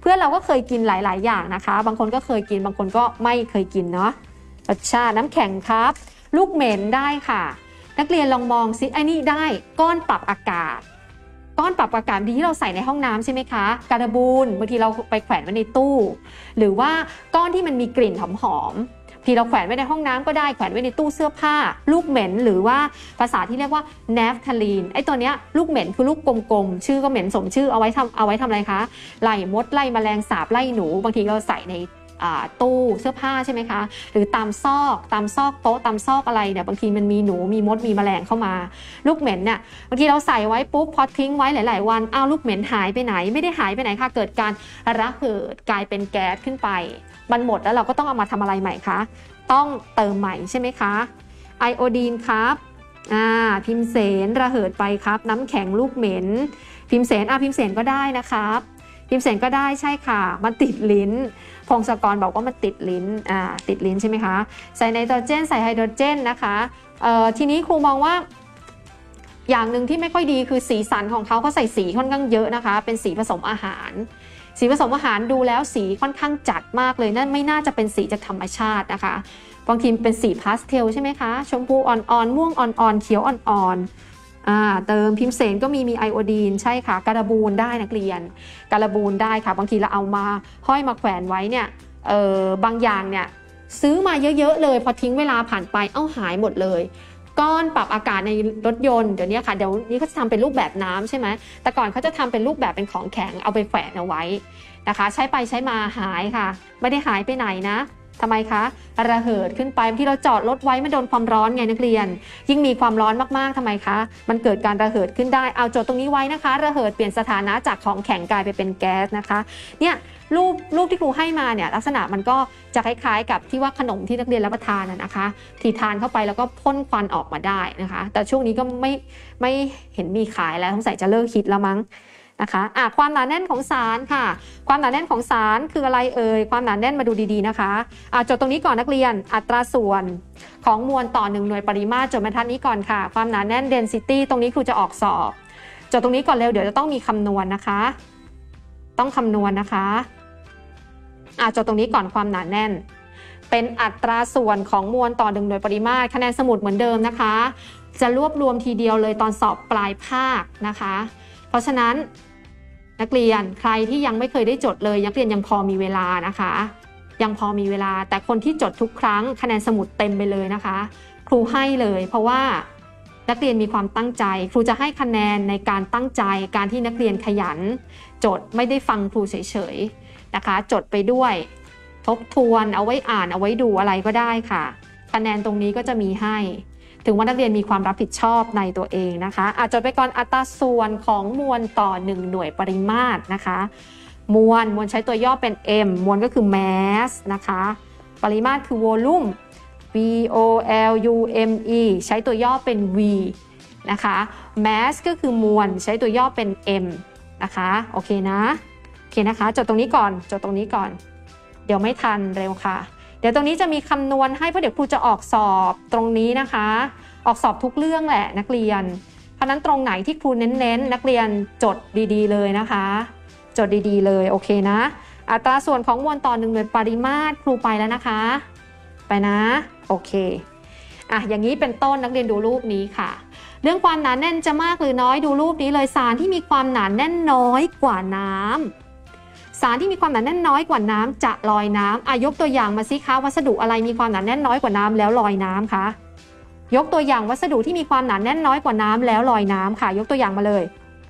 เพื่อนเราก็เคยกินหลายๆอย่างนะคะบางคนก็เคยกินบางคนก็ไม่เคยกินเนาะรสชาติน้ำแข็งครับลูกเหม็นได้ค่ะนักเรียนลองมองซิไอ้นี่ได้ก้อนปรับอากาศก้อนปรับอากาศที่เราใส่ในห้องน้ำใช่ไหมคะการบูนบางทีเราไปแขวนไว้ในตู้หรือว่าก้อนที่มันมีกลิ่นหอมๆที่เราแขวนไว้ในห้องน้ำก็ได้แขวนไว้ในตู้เสื้อผ้าลูกเหม็นหรือว่าภาษาที่เรียกว่าแนฟทาลีนไอ้ตัวเนี้ยลูกเหม็นคือลูกกลมๆชื่อก็เหม็นสมชื่อเอาไว้ทำเอาไว้ทำอะไรคะไล่มดไล่แมลงสาบไล่หนูบางทีเราใส่ในตู้เสื้อผ้าใช่ไหมคะหรือตามซอกตามซอกโต๊ะตามซอกอะไรเนี่ยบางทีมันมีหนูมีมดมีแมลงเข้ามาลูกเหม็นเนี่ยบางทีเราใส่ไว้ปุ๊บพอทิ้งไว้หลายๆวันอ้าวลูกเหม็นหายไปไหนไม่ได้หายไปไหนค่ะเกิดการระเหยกลายเป็นแก๊สขึ้นไปมันหมดแล้วเราก็ต้องเอามาทำอะไรใหม่คะต้องเติมใหม่ใช่ไหมคะไอโอดีนครับอ่าพิมเสนระเหิดไปครับน้ำแข็งลูกเหม็นพิมเสนอ่ะพิมเสนก็ได้นะครับพิมเสนก็ได้ใช่ค่ะมันติดลิ้นพงศกรบอกว่ามันติดลิ้นอ่าติดลิ้นใช่ไหมคะใส่ไนโตรเจนใส่ไฮโดรเจนนะคะเอ่อทีนี้ครูมองว่าอย่างหนึ่งที่ไม่ค่อยดีคือสีสันของเขาเขาใส่สีค่อนข้างเยอะนะคะเป็นสีผสมอาหารสีผสมอาหารดูแล้วสีค่อนข้างจัดมากเลยนั่นไม่น่าจะเป็นสีจากธรรมชาตินะคะบางทีเป็นสีพาสเทลใช่ไหมคะชมพูอ่อนๆม่วงอ่อนๆเขียวอ่อนๆอ่าเติมพิมเสนก็มีมีไอโอดีนใช่ค่ะการบูนได้นักเรียนการบูนได้ค่ะบางทีเราเอามาห้อยมาแขวนไว้เนี่ยเออบางอย่างเนี่ยซื้อมาเยอะๆเลยพอทิ้งเวลาผ่านไปเอ้าหายหมดเลยก้อนปรับอากาศในรถยนต์เดี๋ยวนี้ค่ะเดี๋ยวนี้เขาจะทำเป็นรูปแบบน้ำใช่ไหมแต่ก่อนเขาจะทำเป็นรูปแบบเป็นของแข็งเอาไปแขวนเอาไว้นะคะใช้ไปใช้มาหายค่ะไม่ได้หายไปไหนนะทำไมคะระเหิดขึ้นไปที่เราจอดรถไว้มันโดนความร้อนไงนักเรียนยิ่งมีความร้อนมากๆทำไมคะมันเกิดการระเหิดขึ้นได้เอาโจทย์ตรงนี้ไว้นะคะระเหิดเปลี่ยนสถานะจากของแข็งกลายไปเป็นแก๊สนะคะเนี่ยรูปรูปที่ครูให้มาเนี่ยลักษณะมันก็จะคล้ายๆกับที่ว่าขนมที่นักเรียนรับประทานนะคะที่ทานเข้าไปแล้วก็พ่นควันออกมาได้นะคะแต่ช่วงนี้ก็ไม่ไม่เห็นมีขายแล้วสงสัยจะเลิกคิดแล้วมั้งนะคะอ่ะความหนาแน่นของสารค่ะความหนาแน่นของสารคืออะไรเอ่ยความหนาแน่นมาดูดีๆนะคะอ่ะจดตรงนี้ก่อนนักเรียนอัตราส่วนของมวลต่อหนึ่งหน่วยปริมาตรจดบรรทัดนี้ก่อนค่ะความหนาแน่น density ตรงนี้ครูจะออกสอบจดตรงนี้ก่อนเร็วเดี๋ยวจะต้องมีคำนวณนะคะต้องคำนวณนะคะอ่ะจดตรงนี้ก่อนความหนาแน่นเป็นอัตราส่วนของมวลต่อหนึ่งหน่วยปริมาตรคะแนนสมุดเหมือนเดิมนะคะจะรวบรวมทีเดียวเลยตอนสอบปลายภาคนะคะเพราะฉะนั้นนักเรียนใครที่ยังไม่เคยได้จดเลยนักเรียนยังพอมีเวลานะคะยังพอมีเวลาแต่คนที่จดทุกครั้งคะแนนสมุดเต็มไปเลยนะคะครูให้เลยเพราะว่านักเรียนมีความตั้งใจครูจะให้คะแนนในการตั้งใจการที่นักเรียนขยันจดไม่ได้ฟังครูเฉยๆนะคะจดไปด้วยทบทวนเอาไว้อ่านเอาไว้ดูอะไรก็ได้ค่ะคะแนนตรงนี้ก็จะมีให้ถึงว่านักเรียนมีความรับผิดชอบในตัวเองนะคะอ่ะจดไปก่อนอัตราส่วนของมวลต่อหนึ่งหน่วยปริมาตรนะคะมวลมวลใช้ตัวย่อเป็น M มวลก็คือ mass นะคะปริมาตรคือ volume V O L U M E ใช้ตัวย่อเป็น V นะคะ mass ก็คือมวลใช้ตัวย่อเป็น M นะคะโอเคนะโอเคนะคะจดตรงนี้ก่อนจดตรงนี้ก่อนเดี๋ยวไม่ทันเร็วค่ะเดี๋ยวตรงนี้จะมีคำนวณให้เพราะเดี๋ยวครูจะออกสอบตรงนี้นะคะออกสอบทุกเรื่องแหละนักเรียนเพราะนั้นตรงไหนที่ครูเน้นๆนักเรียนจดดีๆเลยนะคะจดดีๆเลยโอเคนะอัตราส่วนของมวลต่อหนึ่งหน่วยปริมาตรครูไปแล้วนะคะไปนะโอเคอ่ะอย่างนี้เป็นต้นนักเรียนดูรูปนี้ค่ะเรื่องความหนาแน่นจะมากหรือน้อยดูรูปนี้เลยสารที่มีความหนาแน่นน้อยกว่าน้ำสารที่มีความหนาแน่นน้อยกว่าน้ำจะลอยน้ำอ่ะยกตัวอย่างมาสิคะวัสดุอะไรมีความหนาแน่นน้อยกว่าน้ำแล้วลอยน้ำคะยกตัวอย่างวัสดุที่มีความหนาแน่นน้อยกว่าน้ำแล้วลอยน้ำค่ะยกตัวอย่างมาเลย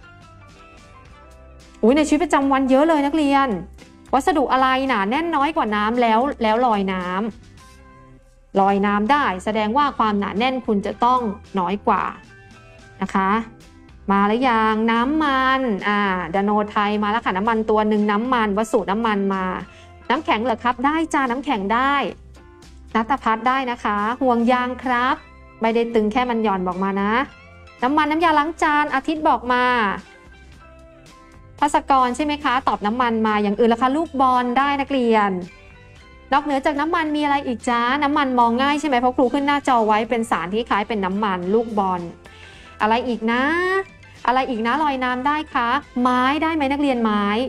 อุ้ยในชีวิตประจำวันเยอะเลยนักเรียนวัสดุอะไรหนาแน่นน้อยกว่าน้ำแล้วแล้วลอยน้ำลอยน้ำได้แสดงว่าความหนาแน่นคุณจะต้องน้อยกว่านะคะมาแล้วยังน้ำมันอ่าดาโนไทยมาแล้วค่ะน้ำมันตัวหนึ่งน้ำมันวัสดุน้ำมันมาน้ำแข็งเหรอครับได้จ้าน้ำแข็งได้ณัฐพัฒน์ได้นะคะห่วงยางครับไม่ได้ตึงแค่มันหย่อนบอกมานะน้ำมันน้ำยาล้างจานอาทิตย์บอกมาภาสกรใช่ไหมคะตอบน้ำมันมาอย่างอื่นล่ะคะลูกบอลได้นักเรียนนอกเหนือจากน้ำมันมีอะไรอีกจ้าน้ำมันมองง่ายใช่ไหมเพราะครูขึ้นหน้าจอไว้เป็นสารที่คล้ายเป็นน้ำมันลูกบอลอะไรอีกนะอะไรอีกนะลอยน้ำได้คะไม้ได้ไหมนักเรียนไม้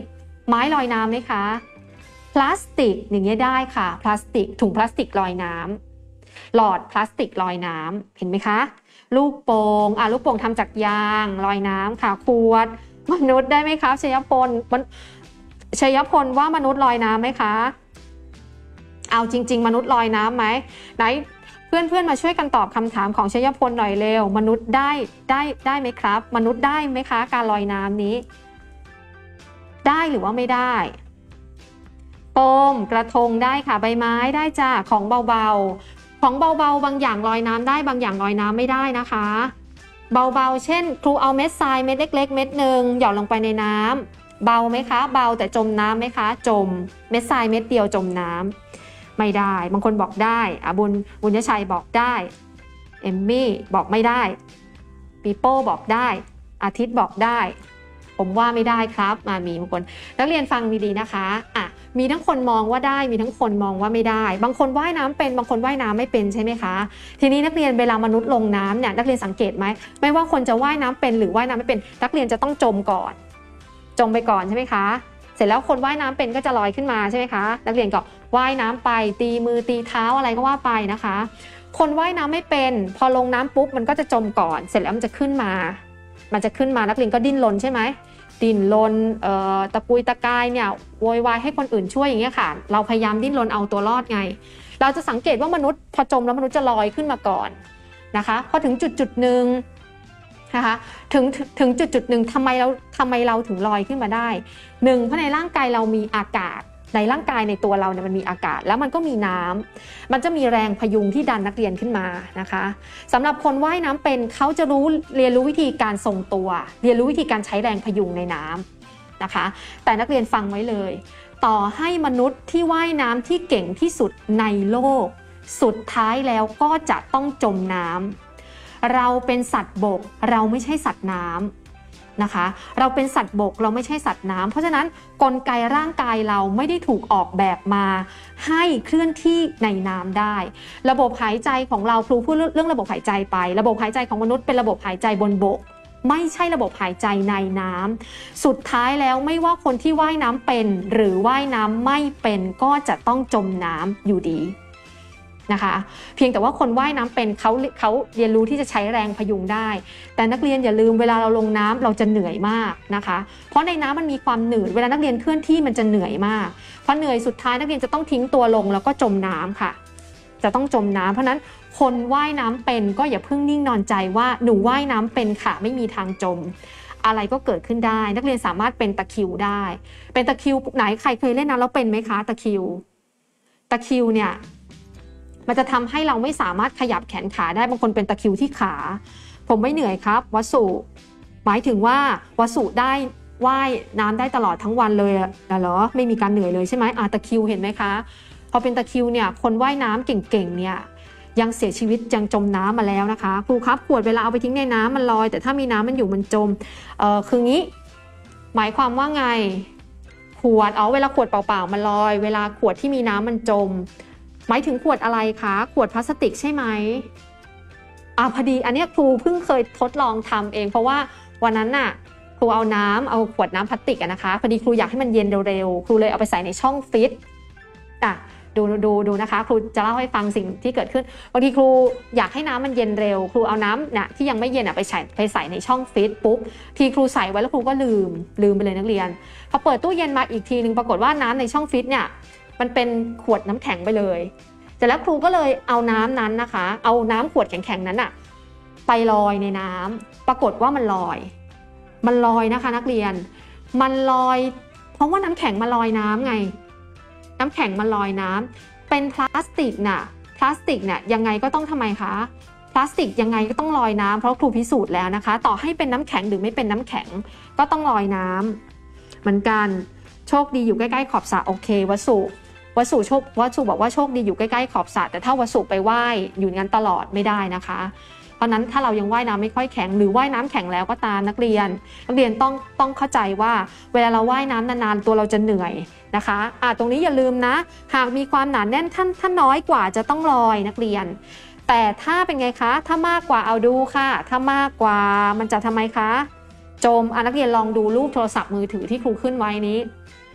ไม้ลอยน้ำไหมคะพลาสติกอย่างเงี้ยได้ค่ะพลาสติกถุงพลาสติกลอยน้ำหลอดพลาสติกลอยน้ำเห็นไหมคะลูกโป่งอ่ะลูกโป่งทำจากยางลอยน้ำค่ะขวดมนุษย์ได้ไหมคะชัยพลชัยพลว่ามนุษย์ลอยน้ำไหมคะเอาจริงๆมนุษย์ลอยน้ำไหมไหนเพื่อนๆมาช่วยกันตอบคำถามของชัยพลหน่อยเร็วมนุษย์ได้ได้ได้ไหมครับมนุษย์ได้ไหมคะการลอยน้ำนี้ได้หรือว่าไม่ได้โฟมกระทงได้ค่ะใบไม้ได้จ้าของเบาๆของเบาๆบางอย่างลอยน้ำได้บางอย่างลอยน้ำไม่ได้นะคะเบาๆเช่นครูเอาเม็ดทรายเม็ดเล็กๆเม็ดหนึ่งหย่อนลงไปในน้ำเบาไหมคะเบาแต่จมน้ำไหมคะจมเม็ดทรายเม็ดเดียวจมน้ำไม่ได้บางคนบอกได้อ่ะบุญบุญยชัยบอกได้เอมมี่บอกไม่ได้ปีโป้บอกได้อาทิตย์บอกได้ผมว่าไม่ได้ครับมามีบางคนนักเรียนฟังดีๆนะคะอ่ะมีทั้งคนมองว่าได้มีทั้งคนมองว่าไม่ได้บางคนว่ายน้ำเป็นบางคนว่ายน้ำไม่เป็นใช่ไหมคะทีนี้นักเรียนเวลามนุษย์ลงน้ำเนี่ยนักเรียนสังเกตไหมไม่ว่าคนจะว่ายน้ำเป็นหรือว่ายน้ำไม่เป็นนักเรียนจะต้องจมก่อนจมไปก่อนใช่ไหมคะเสร็จแล้วคนว่ายน้ำเป็นก็จะลอยขึ้นมาใช่ไหมคะนักเรียนก็ว่ายน้ำไปตีมือตีเท้าอะไรก็ว่าไปนะคะคนว่ายน้ำไม่เป็นพอลงน้ำปุ๊บมันก็จะจมก่อนเสร็จแล้วมันจะขึ้นมามันจะขึ้นมานักเรียนก็ดิ้นรนใช่ไหมดิ้นรนเอ่อตะกุยตะกายเนี่ยโวยวายให้คนอื่นช่วยอย่างเงี้ยค่ะเราพยายามดิ้นรนเอาตัวรอดไงเราจะสังเกตว่ามนุษย์พอจมแล้วมนุษย์จะลอยขึ้นมาก่อนนะคะพอถึงจุดจุดหนึ่งนะคะถึงถึงจุดจุดหนึ่งทำไมเราทำไมเราถึงลอยขึ้นมาได้หนึ่งเพราะในร่างกายเรามีอากาศในร่างกายในตัวเราเนี่ยมันมีอากาศแล้วมันก็มีน้ำมันจะมีแรงพยุงที่ดันนักเรียนขึ้นมานะคะสำหรับคนว่ายน้ำเป็นเขาจะรู้เรียนรู้วิธีการทรงตัวเรียนรู้วิธีการใช้แรงพยุงในน้ำนะคะแต่นักเรียนฟังไว้เลยต่อให้มนุษย์ที่ว่ายน้ำที่เก่งที่สุดในโลกสุดท้ายแล้วก็จะต้องจมน้ำเราเป็นสัตว์บกเราไม่ใช่สัตว์น้ำนะคะเราเป็นสัตว์บกเราไม่ใช่สัตว์น้ำเพราะฉะนั้นกลไกร่างกายเราไม่ได้ถูกออกแบบมาให้เคลื่อนที่ในน้ำได้ระบบหายใจของเราครูพูดเรื่องระบบหายใจไประบบหายใจของมนุษย์เป็นระบบหายใจบนบกไม่ใช่ระบบหายใจในน้ำสุดท้ายแล้วไม่ว่าคนที่ว่ายน้ำเป็นหรือว่ายน้ำไม่เป็นก็จะต้องจมน้ำอยู่ดีนะคะเพียงแต่ว่าคนว่ายน้ำเป็นเขาเขาเรียนรู้ที่จะใช้แรงพยุงได้แต่นักเรียนอย่าลืมเวลาเราลงน้ำเราจะเหนื่อยมากนะคะเพราะในน้ำมันมีความหนืดเวลานักเรียนเคลื่อนที่มันจะเหนื่อยมากพอเหนื่อยสุดท้ายนักเรียนจะต้องทิ้งตัวลงแล้วก็จมน้ำค่ะจะต้องจมน้ำเพราะนั้นคนว่ายน้ำเป็นก็อย่าเพิ่งนิ่งนอนใจว่าหนูว่ายน้ำเป็นค่ะไม่มีทางจมอะไรก็เกิดขึ้นได้นักเรียนสามารถเป็นตะคริวได้เป็นตะคริวไหนใครเคยเล่นน้ำแล้วเป็นไหมคะตะคริวตะคริวเนี่ยมันจะทำให้เราไม่สามารถขยับแขนขาได้บางคนเป็นตะคริวที่ขาผมไม่เหนื่อยครับวสุหมายถึงว่าวสุได้ว่ายน้ำได้ตลอดทั้งวันเลยเหรอไม่มีการเหนื่อยเลยใช่ไหมอ่ะตะคริวเห็นไหมคะพอเป็นตะคริวเนี่ยคนว่ายน้ำเก่งๆเนี่ยยังเสียชีวิตยังจมน้ำมาแล้วนะคะครูครับขวดเวลาเอาไปทิ้งในน้ำมันลอยแต่ถ้ามีน้ำมันอยู่มันจมเอ่อคืองี้หมายความว่าไงขวดเอาเวลาขวดเปล่าๆมันลอยเวลาขวดที่มีน้ำมันจมหมายถึงขวดอะไรคะขวดพลาสติกใช่ไหมอ่าพอดีอันนี้ครูเพิ่งเคยทดลองทำเองเพราะว่าวันนั้นน่ะครูเอาน้ำเอาขวดน้ำพลาสติกนะคะพอดีครูอยากให้มันเย็นเร็วๆครูเลยเอาไปใส่ในช่องฟิตอ่ะดูดูดูนะคะครูจะเล่าให้ฟังสิ่งที่เกิดขึ้นบางทีครูอยากให้น้ำมันเย็นเร็วครูเอาน้ำเนี่ยที่ยังไม่เย็นอ่ะไปใส่ไปใส่ในช่องฟิตปุ๊บทีครูใส่ไว้แล้วครูก็ลืมลืมไปเลยนักเรียนพอเปิดตู้เย็นมาอีกทีนึงปรากฏว่าน้ำในช่องฟิตเนี่ยมันเป็นขวดน้ำแข็งไปเลยเสร็จแล้วครูก็เลยเอาน้ำนั้นนะคะเอาน้ำขวดแข็งๆนั้นอะไปลอยในน้ำปรากฏว่ามันลอยมันลอยนะคะนักเรียนมันลอยเพราะว่าน้ำแข็งมาลอยน้ำไงน้ำแข็งมาลอยน้ำเป็นพลาสติกน่ะพลาสติกเนี่ยยังไงก็ต้องทำไมคะพลาสติกยังไงก็ต้องลอยน้ำเพราะครูพิสูจน์แล้วนะคะต่อให้เป็นน้ำแข็งหรือไม่เป็นน้ำแข็งก็ต้องลอยน้ำเหมือนกันโชคดีอยู่ใกล้ๆขอบสระโอเควสุวสุโชควสุบอกว่าโชคดีอยู่ใกล้ๆขอบสระแต่ถ้าวสุไปว่ายอยู่งั้นตลอดไม่ได้นะคะเพราะนั้นถ้าเรายังว่ายน้ำไม่ค่อยแข็งหรือว่ายน้ำแข็งแล้วก็ตามนักเรียนนักเรียนต้องต้องเข้าใจว่าเวลาเราว่ายน้ำนานๆตัวเราจะเหนื่อยนะคะอ่ะตรงนี้อย่าลืมนะหากมีความหนาแน่นท่านท่านน้อยกว่าจะต้องลอยนักเรียนแต่ถ้าเป็นไงคะถ้ามากกว่าเอาดูค่ะถ้ามากกว่ามันจะทำไมคะจมอ่ะนักเรียนลองดูรูปโทรศัพท์มือถือที่ครูขึ้นไว้นี้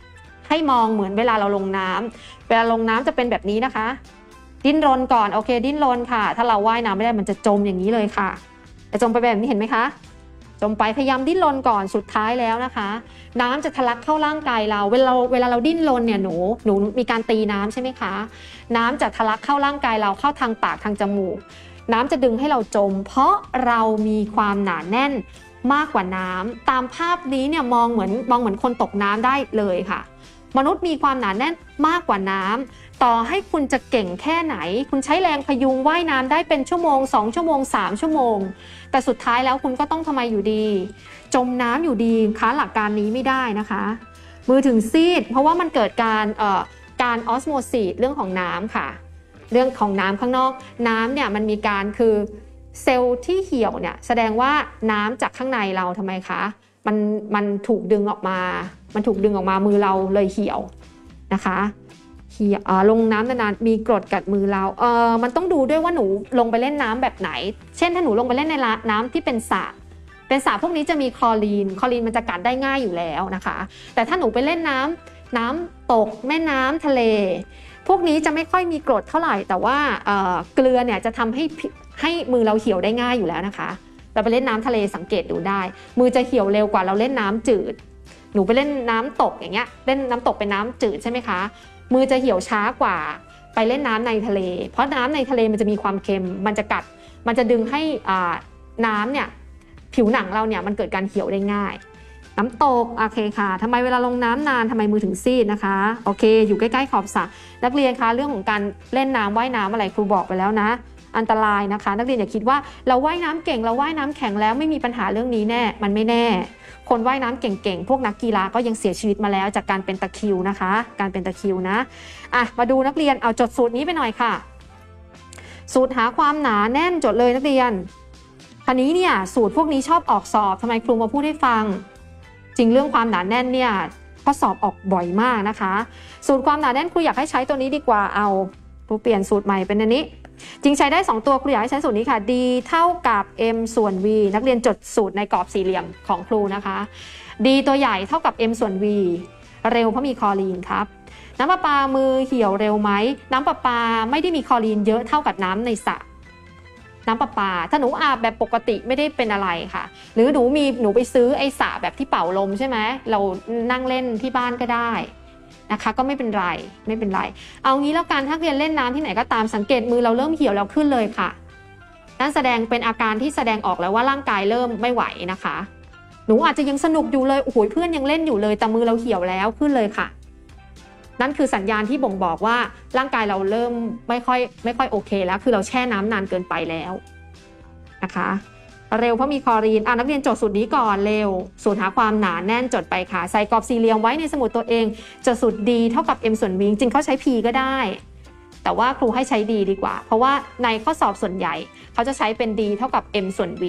ให้มองเหมือนเวลาเราลงน้ำเวลาลงน้ำจะเป็นแบบนี้นะคะดิ้นรนก่อนโอเคดิ้นรนค่ะถ้าเราว่ายน้ำไม่ได้มันจะจมอย่างนี้เลยค่ะจะจมไปแบบนี้เห็นไหมคะจมไปพยายามดิ้นรนก่อนสุดท้ายแล้วนะคะน้ำจะทะลักเข้าร่างกายเราเวลาเวลาเราดิ้นรนเนี่ยหนูหนูมีการตีน้ำใช่ไหมคะน้ำจะทะลักเข้าร่างกายเราเข้าทางปากทางจมูกน้ำจะดึงให้เราจมเพราะเรามีความหนาแน่นมากกว่าน้ำตามภาพนี้เนี่ยมองเหมือนมองเหมือนคนตกน้ำได้เลยค่ะมนุษย์มีความหนาแน่นมากกว่าน้ำต่อให้คุณจะเก่งแค่ไหนคุณใช้แรงพยุงว่ายน้ำได้เป็นชั่วโมงสองชั่วโมงสามชั่วโมงแต่สุดท้ายแล้วคุณก็ต้องทำไมอยู่ดีจมน้ำอยู่ดีคะหลักการนี้ไม่ได้นะคะมือถึงซีดเพราะว่ามันเกิดการเอ่อการออสโมซิสเรื่องของน้ำค่ะเรื่องของน้ำข้างนอกน้ำเนี่ยมันมีการคือเซลล์ที่เหี่ยวเนี่ยแสดงว่าน้ำจากข้างในเราทำไมคะมันมันถูกดึงออกมามันถูกดึงออกมามือเราเลยเหี่ยวนะคะเหี่ยวลงน้ำนานๆมีกรดกัดมือเราเออมันต้องดูด้วยว่าหนูลงไปเล่นน้ำแบบไหนเช่นถ้าหนูลงไปเล่นในน้ำที่เป็นสระเป็นสระพวกนี้จะมีคลอรีนคลอรีนมันจะกัดได้ง่ายอยู่แล้วนะคะแต่ถ้าหนูไปเล่นน้ำน้ำตกแม่น้ำทะเลพวกนี้จะไม่ค่อยมีกรดเท่าไหร่แต่ว่าเอ่อเกลือเนี่ยจะทำให้ให้มือเราเหี่ยวได้ง่ายอยู่แล้วนะคะเราไปเล่นน้ำทะเลสังเกตดูได้มือจะเหี่ยวเร็วกว่าเราเล่นน้ำจืดหนูไปเล่นน้ำตกอย่างเงี้ยเล่นน้ำตกเป็นน้ำจืดใช่ไหมคะมือจะเหี่ยวช้ากว่าไปเล่นน้ำในทะเลเพราะน้ำในทะเลมันจะมีความเค็มมันจะกัดมันจะดึงให้อ่าน้ำเนี่ยผิวหนังเราเนี่ยมันเกิดการเหี่ยวได้ง่ายน้ำตกโอเคค่ะทำไมเวลาลงน้ำนานทำไมมือถึงซีดนะคะโอเคอยู่ใกล้ๆขอบสระนักเรียนคะเรื่องของการเล่นน้ำว่ายน้ำอะไรครูบอกไปแล้วนะอันตรายนะคะนักเรียนอย่าคิดว่าเราว่ายน้ำเก่งเราว่ายน้ำแข็งแล้วไม่มีปัญหาเรื่องนี้แน่มันไม่แน่คนว่ายน้ำเก่งๆพวกนักกีฬาก็ยังเสียชีวิตมาแล้วจากการเป็นตะคริวนะคะการเป็นตะคริวนะอ่ะมาดูนักเรียนเอาจดสูตรนี้ไปหน่อยค่ะสูตรหาความหนาแน่นจดเลยนักเรียนคราวนี้เนี่ยสูตรพวกนี้ชอบออกสอบทำไมครูมาพูดให้ฟังจริงเรื่องความหนาแน่นเนี่ยข้อสอบออกบ่อยมากนะคะสูตรความหนาแน่นครูอยากให้ใช้ตัวนี้ดีกว่าเอาครูเปลี่ยนสูตรใหม่เป็นอันนี้จริงใช้ได้สองตัวครูอยากให้ใช้สูตรนี้ค่ะ d เท่ากับ m ส่วน v นักเรียนจดสูตรในกรอบสี่เหลี่ยมของครูนะคะ d ตัวใหญ่เท่ากับ m ส่วน v เร็วเพราะมีคลอรีนครับน้ำประปามือเหี่ยวเร็วไหมน้ำประปาไม่ได้มีคลอรีนเยอะเท่ากับน้ำในสระน้ำประปาถ้าหนูอาบแบบปกติไม่ได้เป็นอะไรค่ะหรือหนูมีหนูไปซื้อไอ้สระแบบที่เป่าลมใช่ไหมเรานั่งเล่นที่บ้านก็ได้นะคะก็ไม่เป็นไรไม่เป็นไรเอางี้แล้วกันถ้าเรียนเล่นน้ำที่ไหนก็ตามสังเกตมือเราเริ่มเหี่ยวแล้วขึ้นเลยค่ะนั่นแสดงเป็นอาการที่แสดงออกแล้วว่าร่างกายเริ่มไม่ไหวนะคะหนูอาจจะยังสนุกอยู่เลยโอ้โหเพื่อนยังเล่นอยู่เลยแต่มือเราเหี่ยวแล้วขึ้นเลยค่ะนั่นคือสัญญาณที่บ่งบอกว่าร่างกายเราเริ่มไม่ค่อยไม่ค่อยโอเคแล้วคือเราแช่น้ำนานเกินไปแล้วนะคะเร็วเพราะมีคลอรีนอ่ะนักเรียนจดสูตรนี้ก่อนเร็วสูตรหาความหนาแน่นจดไปค่ะใส่กรอบสี่เหลี่ยมไว้ในสมุดตัวเองจดสูตร d เท่ากับ m ส่วน v จริงเขาใช้ p ก็ได้แต่ว่าครูให้ใช้ d ดีกว่าเพราะว่าในข้อสอบส่วนใหญ่เขาจะใช้เป็น d เท่ากับ m ส่วน v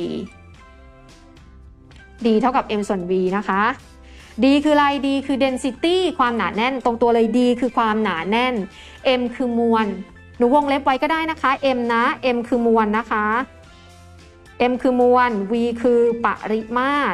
d เท่ากับ m ส่วน v นะคะ d คืออะไร d คือ density ความหนาแน่นตรงตัวเลย d คือความหนาแน่น m คือมวลหนูวงเล็บไว้ก็ได้นะคะ m นะ m คือมวลนะคะ m คือมวล v คือปริมาตร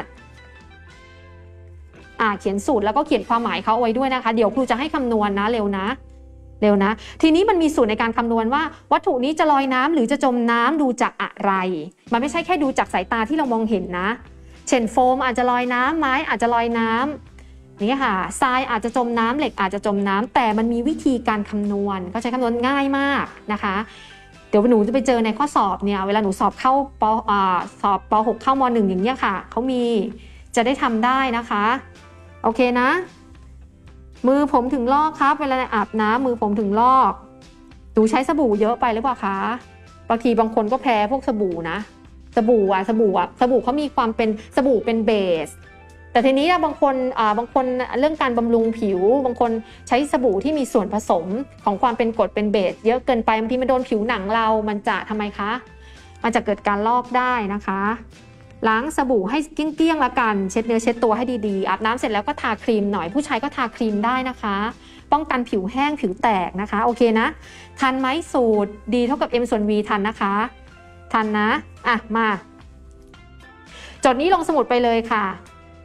อ่าเขียนสูตรแล้วก็เขียนความหมายเขาเอาไว้ด้วยนะคะเดี๋ยวครูจะให้คำนวณนะเร็วนะเร็วนะทีนี้มันมีสูตรในการคำนวณว่าวัตถุนี้จะลอยน้ำหรือจะจมน้ำดูจากอะไรมันไม่ใช่แค่ดูจากสายตาที่เรามองเห็นนะเช่นโฟมอาจจะลอยน้ำไม้อาจจะลอยน้ำนี่ค่ะทรายอาจจะจมน้ำเหล็กอาจจะจมน้ำแต่มันมีวิธีการคำนวณเขาใช้คำนวณง่ายมากนะคะเดี๋ยวหนูจะไปเจอในข้อสอบเนี่ยเวลาหนูสอบเข้าปอ่าสอบปหกเข้ามหนึ่งอย่างเงี้ยค่ะเขามีจะได้ทำได้นะคะโอเคนะมือผมถึงลอกครับเวลาอาบน้ำมือผมถึงลอกหนูใช้สบู่เยอะไปหรือเปล่าคะบางทีบางคนก็แพ้พวกสบู่นะสบู่อะสบู่อะสบู่เขามีความเป็นสบู่เป็นเบสแต่ทีนี้บางคนอ่าบางคนเรื่องการบำรุงผิวบางคนใช้สบู่ที่มีส่วนผสมของความเป็นกรดเป็นเบสเยอะเกินไปบางทีมันโดนผิวหนังเรามันจะทำไมคะมันจะเกิดการลอกได้นะคะล้างสบู่ให้เกลี้ยงๆละกันเช็ดเนื้อเช็ดตัวให้ดีๆอาบน้ำเสร็จแล้วก็ทาครีมหน่อยผู้ชายก็ทาครีมได้นะคะป้องกันผิวแห้งผิวแตกนะคะโอเคนะทันไหมสูตร d เท่ากับ m ส่วน v ทันนะคะทันนะอ่ะมาจดนี้ลงสมุดไปเลยค่ะ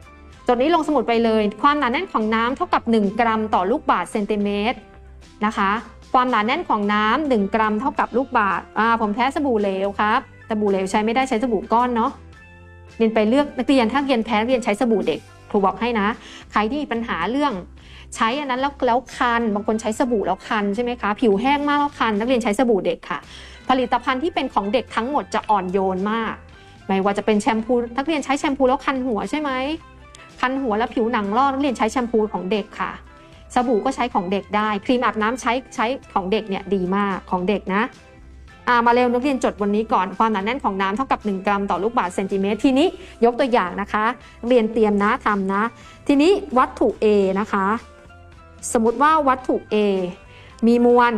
จดนี้ลงสมุดไปเลยความหนาแน่นของน้ำเท่ากับหนึ่งกรัมต่อลูกบาศก์เซนติเมตรนะคะความหนาแน่นของน้ำหนึ่งกรัมเท่ากับลูกบาศก์อ่าผมแพ้สบู่เหลวครับสบู่เหลวใช้ไม่ได้ใช้สบู่ก้อนเนาะเรียนไปเลือกนักเรียนถ้าเรียนแพ้นักเรียนใช้สบู่เด็กครูบอกให้นะใครที่มีปัญหาเรื่องใช้อันนั้นแล้วแล้วคันบางคนใช้สบู่แล้วคันใช่ไหมคะผิวแห้งมากแล้วคันนักเรียนใช้สบู่เด็กค่ะผลิตภัณฑ์ที่เป็นของเด็กทั้งหมดจะอ่อนโยนมากไม่ว่าจะเป็นแชมพูนักเรียนใช้แชมพูแล้วคันหัวใช่ไหมคันหัวแล้วผิวหนังลอกนักเรียนใช้แชมพูของเด็กค่ะสบู่ก็ใช้ของเด็กได้ครีมอาบน้ำใช้ใช้ของเด็กเนี่ยดีมากของเด็กนะอ่ามาเร็วนักเรียนจดวันนี้ก่อนความหนาแน่นของน้ำเท่ากับหนึ่งกรัมต่อลูกบาศก์เซนติเมตรทีนี้ยกตัวอย่างนะคะเรียนเตรียมนะทำนะทีนี้วัตถุ A นะคะสมมติว่าวัตถุ A มีมวล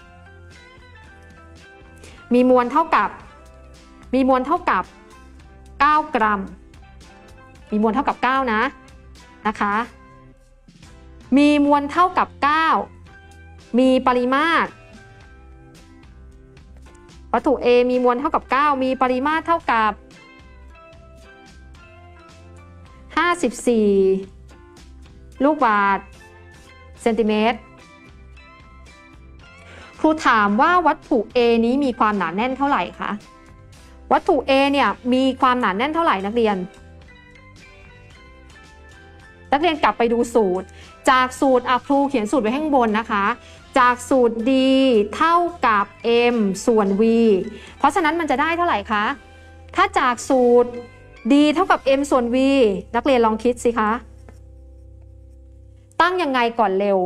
มีมวลเท่ากับมีมวลเท่ากับเก้ากรัมมีมวลเท่ากับเก้านะนะคะมีมวลเท่ากับเก้ามีปริมาตรวัตถุ A มีมวลเท่ากับเก้ามีปริมาตรเท่ากับห้าสิบสี่ลูกบาศก์เซนติเมตรครูถามว่าวัตถุ A นี้มีความหนาแน่นเท่าไหร่คะวัตถุ A เนี่ยมีความหนาแน่นเท่าไหร่นักเรียนนักเรียนกลับไปดูสูตรจากสูตรอ่ะครูเขียนสูตรไว้ข้างบนนะคะจากสูตร D เท่ากับ M ส่วน V เพราะฉะนั้นมันจะได้เท่าไหร่คะถ้าจากสูตร D เท่ากับ M ส่วน V นักเรียนลองคิดสิคะตั้งยังไงก่อนเร็ว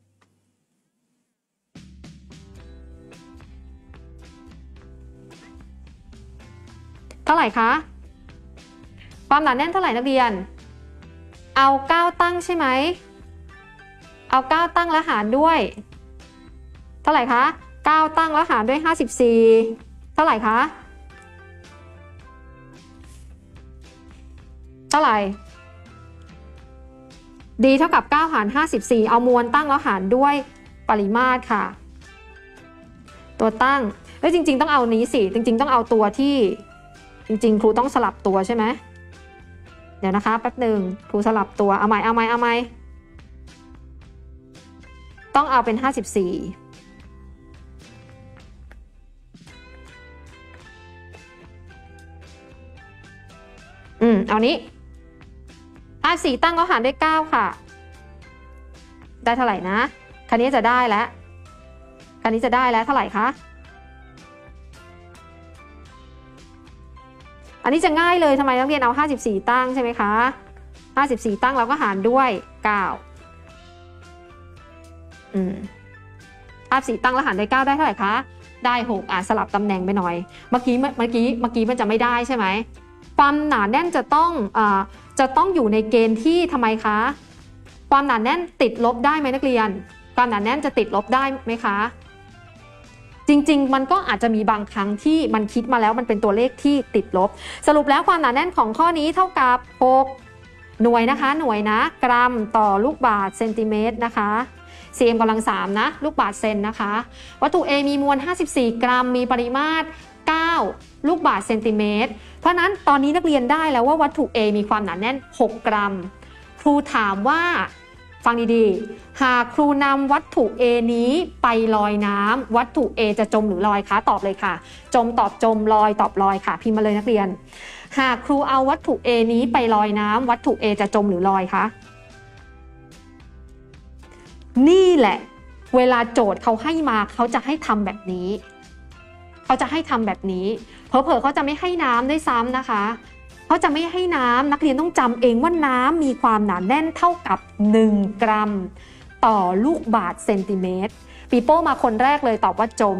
เท่าไหร่คะความหนาแน่นเท่าไหร่นักเรียนเอาเก้าตั้งใช่ไหมเอาเก้าตั้งแล้วหารด้วยเท่าไหร่คะเก้าตั้งแล้วหารด้วยห้าสิบสี่เท่าไหร่คะเท่าไหร่ดีเท่ากับเก้าหารห้าสิบสี่เอามวลตั้งแล้วหารด้วยปริมาตรค่ะตัวตั้งเอ้ยจริงๆต้องเอานี้สิจริงๆต้องเอาตัวที่จริงๆครูต้องสลับตัวใช่ไหมเดี๋ยวนะคะแป๊บหนึ่งครูสลับตัวเอาใหม่เอาใหม่เอาใหม่ต้องเอาเป็นห้าสิบสี่อืมเอานี้ห้าสิบสี่ตั้งแล้วหารด้วยเก้าค่ะได้เท่าไหร่นะคันนี้จะได้แล้วคันนี้จะได้แล้วเท่าไหร่คะอันนี้จะง่ายเลยทำไมนักเรียนเอาห้าสิบสี่ตั้งใช่ไหมคะห้าสิบสี่ตั้งเราก็หารด้วยเก้าอืมห้าสิบสี่ตั้งแล้วหารด้วยเก้าได้เท่าไหร่คะได้หกอ่ะสลับตำแหน่งไปหน่อยเมื่อกี้เมื่อกี้เมื่อกี้มันจะไม่ได้ใช่ไหมความหนาแน่นจะต้องอ่าจะต้องอยู่ในเกณฑ์ที่ทำไมคะความหนาแน่นติดลบได้ไหมนักเรียนความหนาแน่นจะติดลบได้ไหมคะจริงๆมันก็อาจจะมีบางครั้งที่มันคิดมาแล้วมันเป็นตัวเลขที่ติดลบสรุปแล้วความหนาแน่นของข้อนี้เท่ากับหกหน่วยนะคะหน่วยนะกรัมต่อลูกบาศก์เซนติเมตรนะคะ ซี เอ็ม กำลังสามนะลูกบาศก์เซนนะคะวัตถุ A มีมวลห้าสิบสี่กรัมมีปริมาตรเก้าลูกบาศก์เซนติเมตรเพราะนั้นตอนนี้นักเรียนได้แล้วว่าวัตถุ A มีความหนาแน่นหกกรัมครูถามว่าฟังดีๆหากครูนำวัตถุ A นี้ไปลอยน้ำวัตถุ A จะจมหรือลอยคะตอบเลยค่ะจมตอบจมลอยตอบลอยค่ะพิมพ์มาเลยนักเรียนหากครูเอาวัตถุ A นี้ไปลอยน้ำวัตถุ A จะจมหรือลอยคะนี่แหละเวลาโจทย์เขาให้มาเขาจะให้ทำแบบนี้เขาจะให้ทำแบบนี้เผลอๆเขาจะไม่ให้น้ำด้วยซ้ำนะคะเขาจะไม่ให้น้ำนักเรียนต้องจำเองว่าน้ำมีความหนาแน่นเท่ากับหนึ่งกรัมต่อลูกบาศก์เซนติเมตรปีโป้มาคนแรกเลยตอบว่าจม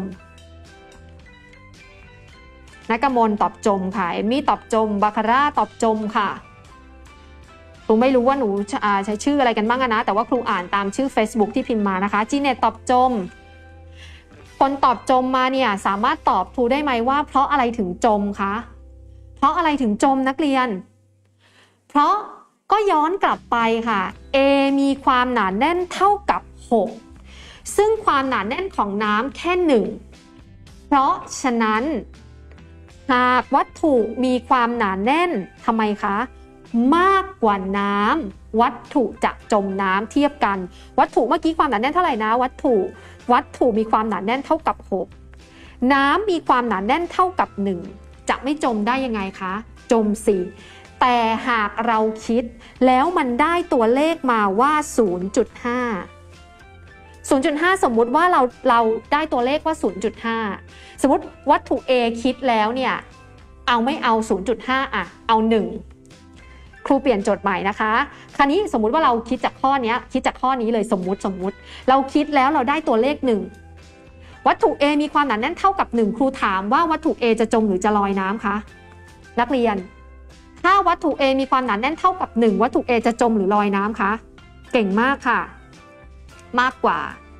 นักกมลตอบจมค่ะเอมมี่ตอบจมบาคาร่าตอบจมค่ะครูไม่รู้ว่าหนูใช้ชื่ออะไรกันบ้างนะแต่ว่าครูอ่านตามชื่อ Facebook ที่พิมพ์มานะคะจีเน็ตตอบจมคนตอบจมมาเนี่ยสามารถตอบครูได้ไหมว่าเพราะอะไรถึงจมคะเพราะอะไรถึงจมนักเรียนเพราะก็ย้อนกลับไปค่ะ A มีความหนาแน่นเท่ากับหกซึ่งความหนาแน่นของน้ำแค่หนึ่งเพราะฉะนั้นหากวัตถุมีความหนาแน่นทำไมคะมากกว่าน้ำวัตถุจะจมน้ำเทียบกันวัตถุเมื่อกี้ความหนาแน่นเท่าไหร่นะวัตถุวัตถุมีความหนาแน่นเท่ากับหกน้ำมีความหนาแน่นเท่ากับหนึ่งจะไม่จมได้ยังไงคะจมสิแต่หากเราคิดแล้วมันได้ตัวเลขมาว่า ศูนย์จุดห้า ศูนย์จุดห้า สมมุติว่าเราเราได้ตัวเลขว่า ศูนย์จุดห้า สมมติวัตถุ A คิดแล้วเนี่ยเอาไม่เอา ศูนย์จุดห้า อ่ะเอาหนึ่งครูเปลี่ยนโจทย์ใหม่นะคะคราวนี้สมมุติว่าเราคิดจากข้อนี้คิดจากข้อนี้เลยสมมุติสมมุติเราคิดแล้วเราได้ตัวเลขหนึ่งวัตถุ A มีความหนาแน่นเท่ากับหนึ่งครูถามว่าวัตถุ A จะจมหรือจะลอยน้ำคะนักเรียนถ้าวัตถุ A มีความหนาแน่นเท่ากับหนึ่งวัตถุ A จะจมหรือลอยน้ำคะเก่งมากค่ะมากกว่า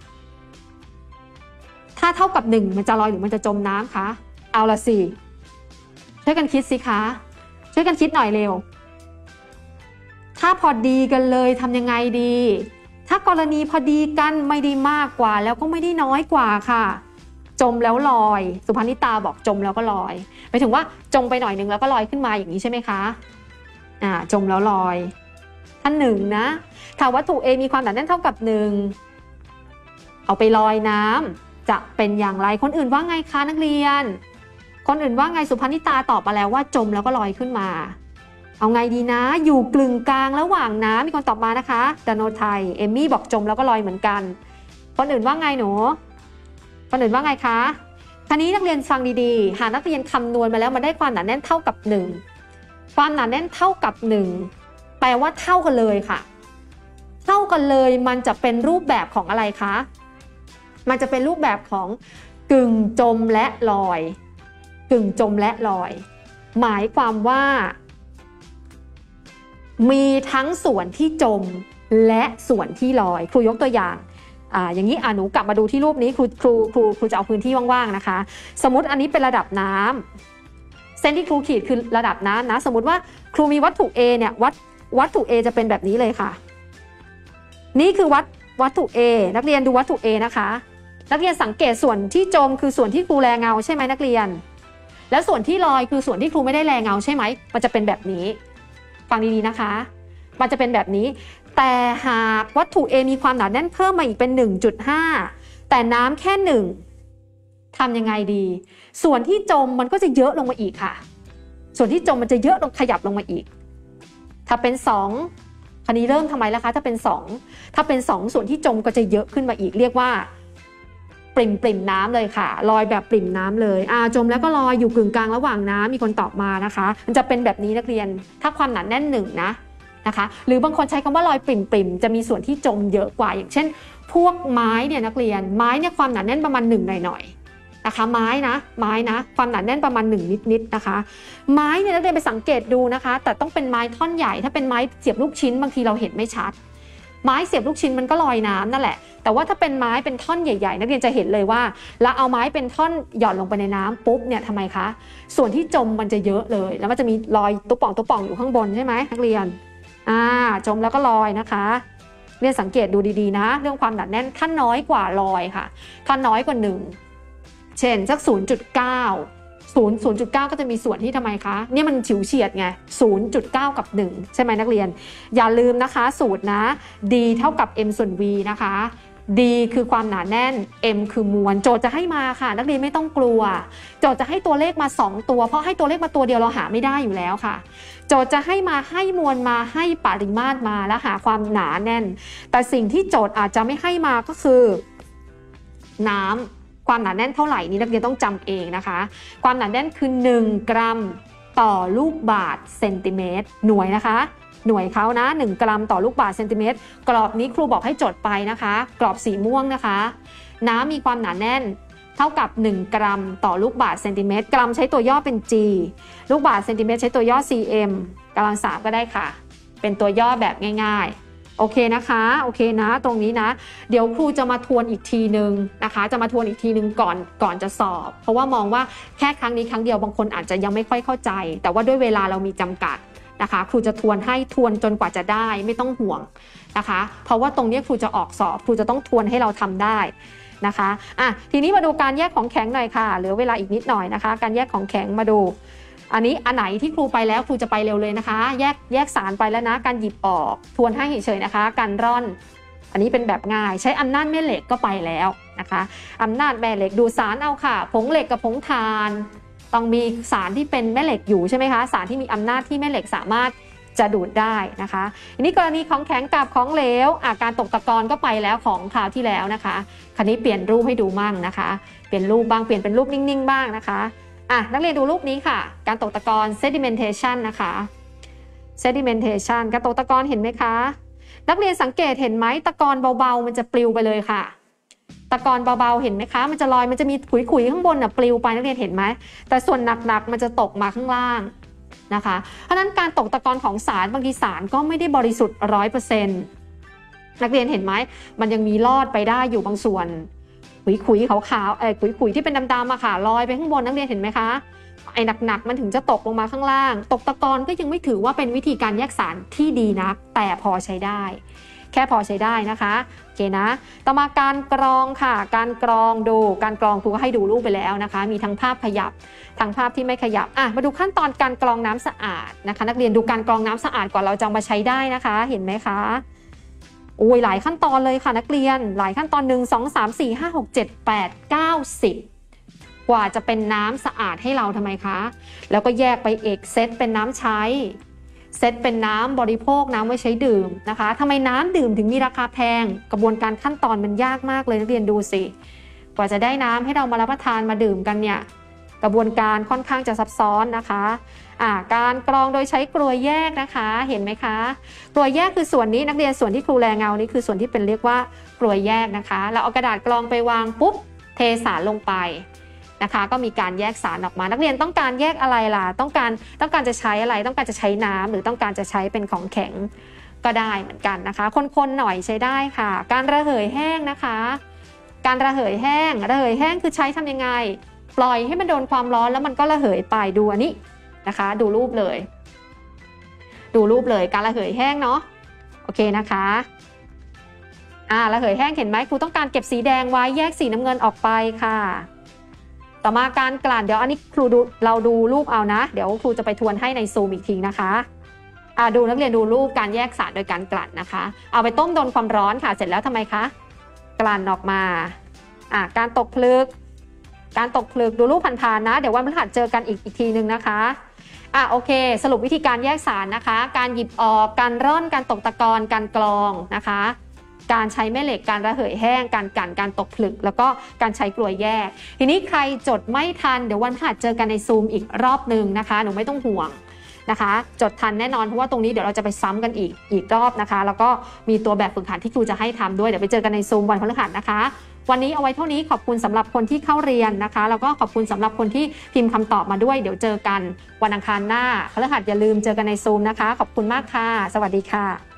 ถ้าเท่ากับหนึ่งมันจะลอยหรือมันจะจมน้ำคะเอาละสิช่วยกันคิดสิคะช่วยกันคิดหน่อยเร็วถ้าพอดีกันเลยทำยังไงดีถ้ากรณีพอดีกันไม่ได้มากกว่าแล้วก็ไม่ได้น้อยกว่าค่ะจมแล้วลอยสุภานิตาบอกจมแล้วก็ลอยหมายถึงว่าจมไปหน่อยนึงแล้วก็ลอยขึ้นมาอย่างนี้ใช่ไหมคะอ่าจมแล้วลอยท่านหนึ่งนะถ้าวัตถุ A มีความหนาแน่นเท่ากับหนึ่งเอาไปลอยน้ำจะเป็นอย่างไรคนอื่นว่าไงคะนักเรียนคนอื่นว่าไงสุภานิตาตอบมาแล้วว่าจมแล้วก็ลอยขึ้นมาเอาไงดีนะอยู่กลึงกลางระหว่างน้ำมีคนตอบมานะคะดานโนไทยเอมมี่บอกจมแล้วก็ลอยเหมือนกันคนอื่นว่าไงหนูคนอื่นว่าไงคะคราวนี้นักเรียนฟังดีๆหากนักเรียนคำนวณมาแล้วมันได้ความหนาแน่นเท่ากับหนึ่งความหนาแน่นเท่ากับหนึ่งแปลว่าเท่ากันเลยค่ะเท่ากันเลยมันจะเป็นรูปแบบของอะไรคะมันจะเป็นรูปแบบของกึ่งจมและลอยกึ่งจมและลอยหมายความว่ามีทั้งส่วนที่จมและส่วนที่ลอยครูยกตัวอย่างอ่าอย่างนี้อ่าหนูกลับมาดูที่รูปนี้ครูครูครูครูจะเอาพื้นที่ว่างๆนะคะสมมติอันนี้เป็นระดับน้ำเส้นที่ครูขีดคือระดับน้ำนะสมมติว่าครูมีวัตถุ A เนี่ยวัตวัตถุ A จะเป็นแบบนี้เลยค่ะนี่คือวัตวัตถุ A นักเรียนดูวัตถุ A นะคะนักเรียนสังเกตส่วนที่จมคือส่วนที่ครูแลเงาใช่ไหมนักเรียนแล้วส่วนที่ลอยคือส่วนที่ครูไม่ได้แลเงาใช่ไหมมันจะเป็นแบบนี้ฟังดีๆนะคะมันจะเป็นแบบนี้แต่หากวัตถุ A มีความหนาแน่นเพิ่มมาอีกเป็น หนึ่งจุดห้า แต่น้ำแค่หนึ่งทำยังไงดีส่วนที่จมมันก็จะเยอะลงมาอีกค่ะส่วนที่จมมันจะเยอะลงขยับลงมาอีกถ้าเป็นสองคราวนี้เริ่มทำไมล่ะคะถ้าเป็นสองถ้าเป็นสองส่วนที่จมก็จะเยอะขึ้นมาอีกเรียกว่าปริ่มปริ่มน้ำเลยค่ะลอยแบบปริ่มน้ำเลยอ่าจมแล้วก็ลอยอยู่กึ่งกลางระหว่างน้ำมีคนตอบมานะคะมันจะเป็นแบบนี้นักเรียนถ้าความหนาแน่นหนึ่งนะนะคะหรือบางคนใช้คำว่าลอยปริ่มปริ่มจะมีส่วนที่จมเยอะกว่าอย่างเช่นพวกไม้เนี่ยนักเรียนไม้เนี่ยความหนาแน่นประมาณหนึ่งหน่อยๆนะคะไม้นะไม้นะความหนาแน่นประมาณหนึ่งนิดๆนะคะไม้เนี่ยนักเรียนไปสังเกตดูนะคะแต่ต้องเป็นไม้ท่อนใหญ่ถ้าเป็นไม้เสียบลูกชิ้นบางทีเราเห็นไม่ชัดไม้เสียบลูกชิ้นมันก็ลอยน้ำนั่นแหละแต่ว่าถ้าเป็นไม้เป็นท่อนใหญ่ๆนักเรียนจะเห็นเลยว่าเราเอาไม้เป็นท่อนหย่อนลงไปในน้ำปุ๊บเนี่ยทำไมคะส่วนที่จมมันจะเยอะเลยแล้วมันจะมีรอยตุ๊ป่องตุ๊ป่องอยู่ข้างบนใช่ไหมนักเรียนอ่าจมแล้วก็ลอยนะคะเรียนสังเกตดูดีๆนะเรื่องความหนาแน่นถ้าน้อยกว่าลอยค่ะถ้าน้อยกว่าหนึ่งเช่นสัก ศูนย์จุดเก้า ศูนย์ ศูนย์จุดเก้า ก็จะมีส่วนที่ทำไมคะเนี่ยมันฉิวเฉียดไง ศูนย์จุดเก้า กับหนึ่งใช่ไหมนักเรียนอย่าลืมนะคะสูตรนะ d เท่ากับ m ส่วน v นะคะ d คือความหนาแน่น m คือมวลโจทย์จะให้มาค่ะนักเรียนไม่ต้องกลัวโจทย์จะให้ตัวเลขมาสองตัวเพราะให้ตัวเลขมาตัวเดียวเราหาไม่ได้อยู่แล้วค่ะโจทย์จะให้มาให้มวลมาให้ปริมาตรมาแล้วหาความหนาแน่นแต่สิ่งที่โจทย์อาจจะไม่ให้มาก็คือน้ำความหนาแน่นเท่าไหร่นี้นักเรียนต้องจำเองนะคะความหนาแน่นคือหนึ่งกรัมต่อลูกบาศก์เซนติเมตรหน่วยนะคะหน่วยเขานะหนึ่งกรัมต่อลูกบาศก์เซนติเมตรกรอบนี้ครูบอกให้จดไปนะคะกรอบสีม่วงนะคะน้ำมีความหนาแน่นเท่ากับหนึ่งกรัมต่อลูกบาศก์เซนติเมตรกรัมใช้ตัวย่อเป็น G ลูกบาศก์เซนติเมตรใช้ตัวย่อ ซี เอ็ม กำลังสามก็ได้ค่ะเป็นตัวย่อแบบง่ายๆโอเคนะคะโอเคนะตรงนี้นะเดี๋ยวครูจะมาทวนอีกทีนึงนะคะจะมาทวนอีกทีนึงก่อนก่อนจะสอบเพราะว่ามองว่าแค่ครั้งนี้ครั้งเดียวบางคนอาจจะยังไม่ค่อยเข้าใจแต่ว่าด้วยเวลาเรามีจำกัดนะคะครูจะทวนให้ทวนจนกว่าจะได้ไม่ต้องห่วงนะคะเพราะว่าตรงนี้ครูจะออกสอบครูจะต้องทวนให้เราทำได้นะคะอ่ะทีนี้มาดูการแยกของแข็งหน่อยค่ะเหลือเวลาอีกนิดหน่อยนะคะการแยกของแข็งมาดูอันนี้อันไหนที่ครูไปแล้วครูจะไปเร็วเลยนะคะแยกแยกสารไปแล้วนะการหยิบออกทวนให้เฉยๆนะคะการร่อนอันนี้เป็นแบบง่ายใช้อำนาจแม่เหล็กก็ไปแล้วนะคะอำนาจแม่เหล็กดูสารเอาค่ะผงเหล็กกับผงถ่านต้องมีสารที่เป็นแม่เหล็กอยู่ใช่ไหมคะสารที่มีอำนาจที่แม่เหล็กสามารถจะดูดได้นะคะอันนี้กรณีของแข็งกับของเหลวอาการตกตะกอนก็ไปแล้วของคราวที่แล้วนะคะคราวนี้เปลี่ยนรูปให้ดูมั่งนะคะเปลี่ยนรูปบ้างเปลี่ยนเป็นรูปนิ่งๆบ้างนะคะอ่ะนักเรียนดูรูปนี้ค่ะการตกตะกอน sedimentation นะคะ sedimentation การตกตะกอนเห็นไหมคะนักเรียนสังเกตเห็นไหมตะกอนเบาๆมันจะปลิวไปเลยค่ะตะกอนเบาๆเห็นไหมคะมันจะลอยมันจะมีขุยๆข้างบนน่ะปลิวไปนักเรียนเห็นไหมแต่ส่วนหนักๆมันจะตกมาข้างล่างนะคะเพราะนั้นการตกตะกอนของสารบางทีสารก็ไม่ได้บริสุทธิ์ ร้อยเปอร์เซ็นต์ นักเรียนเห็นไหมมันยังมีลอดไปได้อยู่บางส่วนขุยๆขาวๆเอ่อขุยๆที่เป็นดำๆอะค่ะลอยไปข้างบนนักเรียนเห็นไหมคะไอ้หนักๆมันถึงจะตกลงมาข้างล่างตกตะกอนก็ยังไม่ถือว่าเป็นวิธีการแยกสารที่ดีนักแต่พอใช้ได้แค่พอใช้ได้นะคะโอเคนะต่อมาการกรองค่ะการกรองดูการกรองครูก็ให้ดูรูปไปแล้วนะคะมีทั้งภาพขยับทั้งภาพที่ไม่ขยับอ่ะมาดูขั้นตอนการกรองน้ำสะอาดนะคะนักเรียนดูการกรองน้ำสะอาดก่อนเราจะมาใช้ได้นะคะเห็นไหมคะโอ้ยหลายขั้นตอนเลยค่ะนักเรียนหลายขั้นตอนหนึ่ง สอง สาม สี่ ห้า หก เจ็ด แปด เก้า สิบกว่าจะเป็นน้ำสะอาดให้เราทำไมคะแล้วก็แยกไปเอกเซตเป็นน้ำใช้เซตเป็นน้ำบริโภคน้ำไว้ใช้ดื่มนะคะทำไมน้ำดื่มถึงมีราคาแพงกระบวนการขั้นตอนมันยากมากเลยนักเรียนดูสิกว่าจะได้น้ำให้เรามารับประทานมาดื่มกันเนี่ยกระบวนการค่อนข้างจะซับซ้อนนะคะอ่าการกรองโดยใช้กลวยแยกนะคะเห็นไหมคะกลวยแยกคือส่วนนี้นักเรียนส่วนที่ครูแลเงานี่คือส่วนที่เป็นเรียกว่ากลวยแยกนะคะเราเอากระดาษกรองไปวางปุ๊บเทสารลงไปนะคะก็มีการแยกสารออกมานักเรียนต้องการแยกอะไรล่ะต้องการต้องการจะใช้อะไรต้องการจะใช้น้ำหรือต้องการจะใช้เป็นของแข็งก็ได้เหมือนกันนะคะคนๆหน่อยใช้ได้ค่ะการระเหยแห้งนะคะการระเหยแห้งระเหยแห้งคือใช้ทำยังไงปล่อยให้มันโดนความร้อนแล้วมันก็ระเหยไปดูอันนี้นะคะดูรูปเลยดูรูปเลยการระเหยแห้งเนาะโอเคนะคะอ่าระเหยแห้งเห็นไหมครูต้องการเก็บสีแดงไว้แยกสีน้ำเงินออกไปค่ะต่อมาการกลั่นเดี๋ยวอันนี้ครูดูเราดูรูปเอานะเดี๋ยวครูจะไปทวนให้ในซูมอีกทีนะคะอ่าดูนักเรียนดูรูปการแยกสารโดยการกลั่นนะคะเอาไปต้มโดนความร้อนค่ะเสร็จแล้วทำไมคะกลั่นออกมาอ่าการตกผลึกการตกผลึกดูรูปผ่านๆนะเดี๋ยววันพฤหัสเจอกันอีกอีกทีนึงนะคะอ่ะโอเคสรุปวิธีการแยกสารนะคะการหยิบออกการร่อนการตกตะกอนการกรองนะคะการใช้แม่เหล็กการระเหยแห้งการกั่นการตกผลึกแล้วก็การใช้กลวยแยกทีนี้ใครจดไม่ทันเดี๋ยววันพฤหัสเจอกันในซูมอีกรอบนึงนะคะหนูไม่ต้องห่วงนะคะจดทันแน่นอนเพราะว่าตรงนี้เดี๋ยวเราจะไปซ้ำกันอีกอีกรอบนะคะแล้วก็มีตัวแบบฝึกหัดที่ครูจะให้ทำด้วยเดี๋ยวไปเจอกันในซูมวันพฤหัสนะคะวันนี้เอาไว้เท่านี้ขอบคุณสำหรับคนที่เข้าเรียนนะคะแล้วก็ขอบคุณสำหรับคนที่พิมพ์คำตอบมาด้วยเดี๋ยวเจอกันวันอังคารหน้าพฤหัสอย่าลืมเจอกันในซูมนะคะขอบคุณมากค่ะสวัสดีค่ะ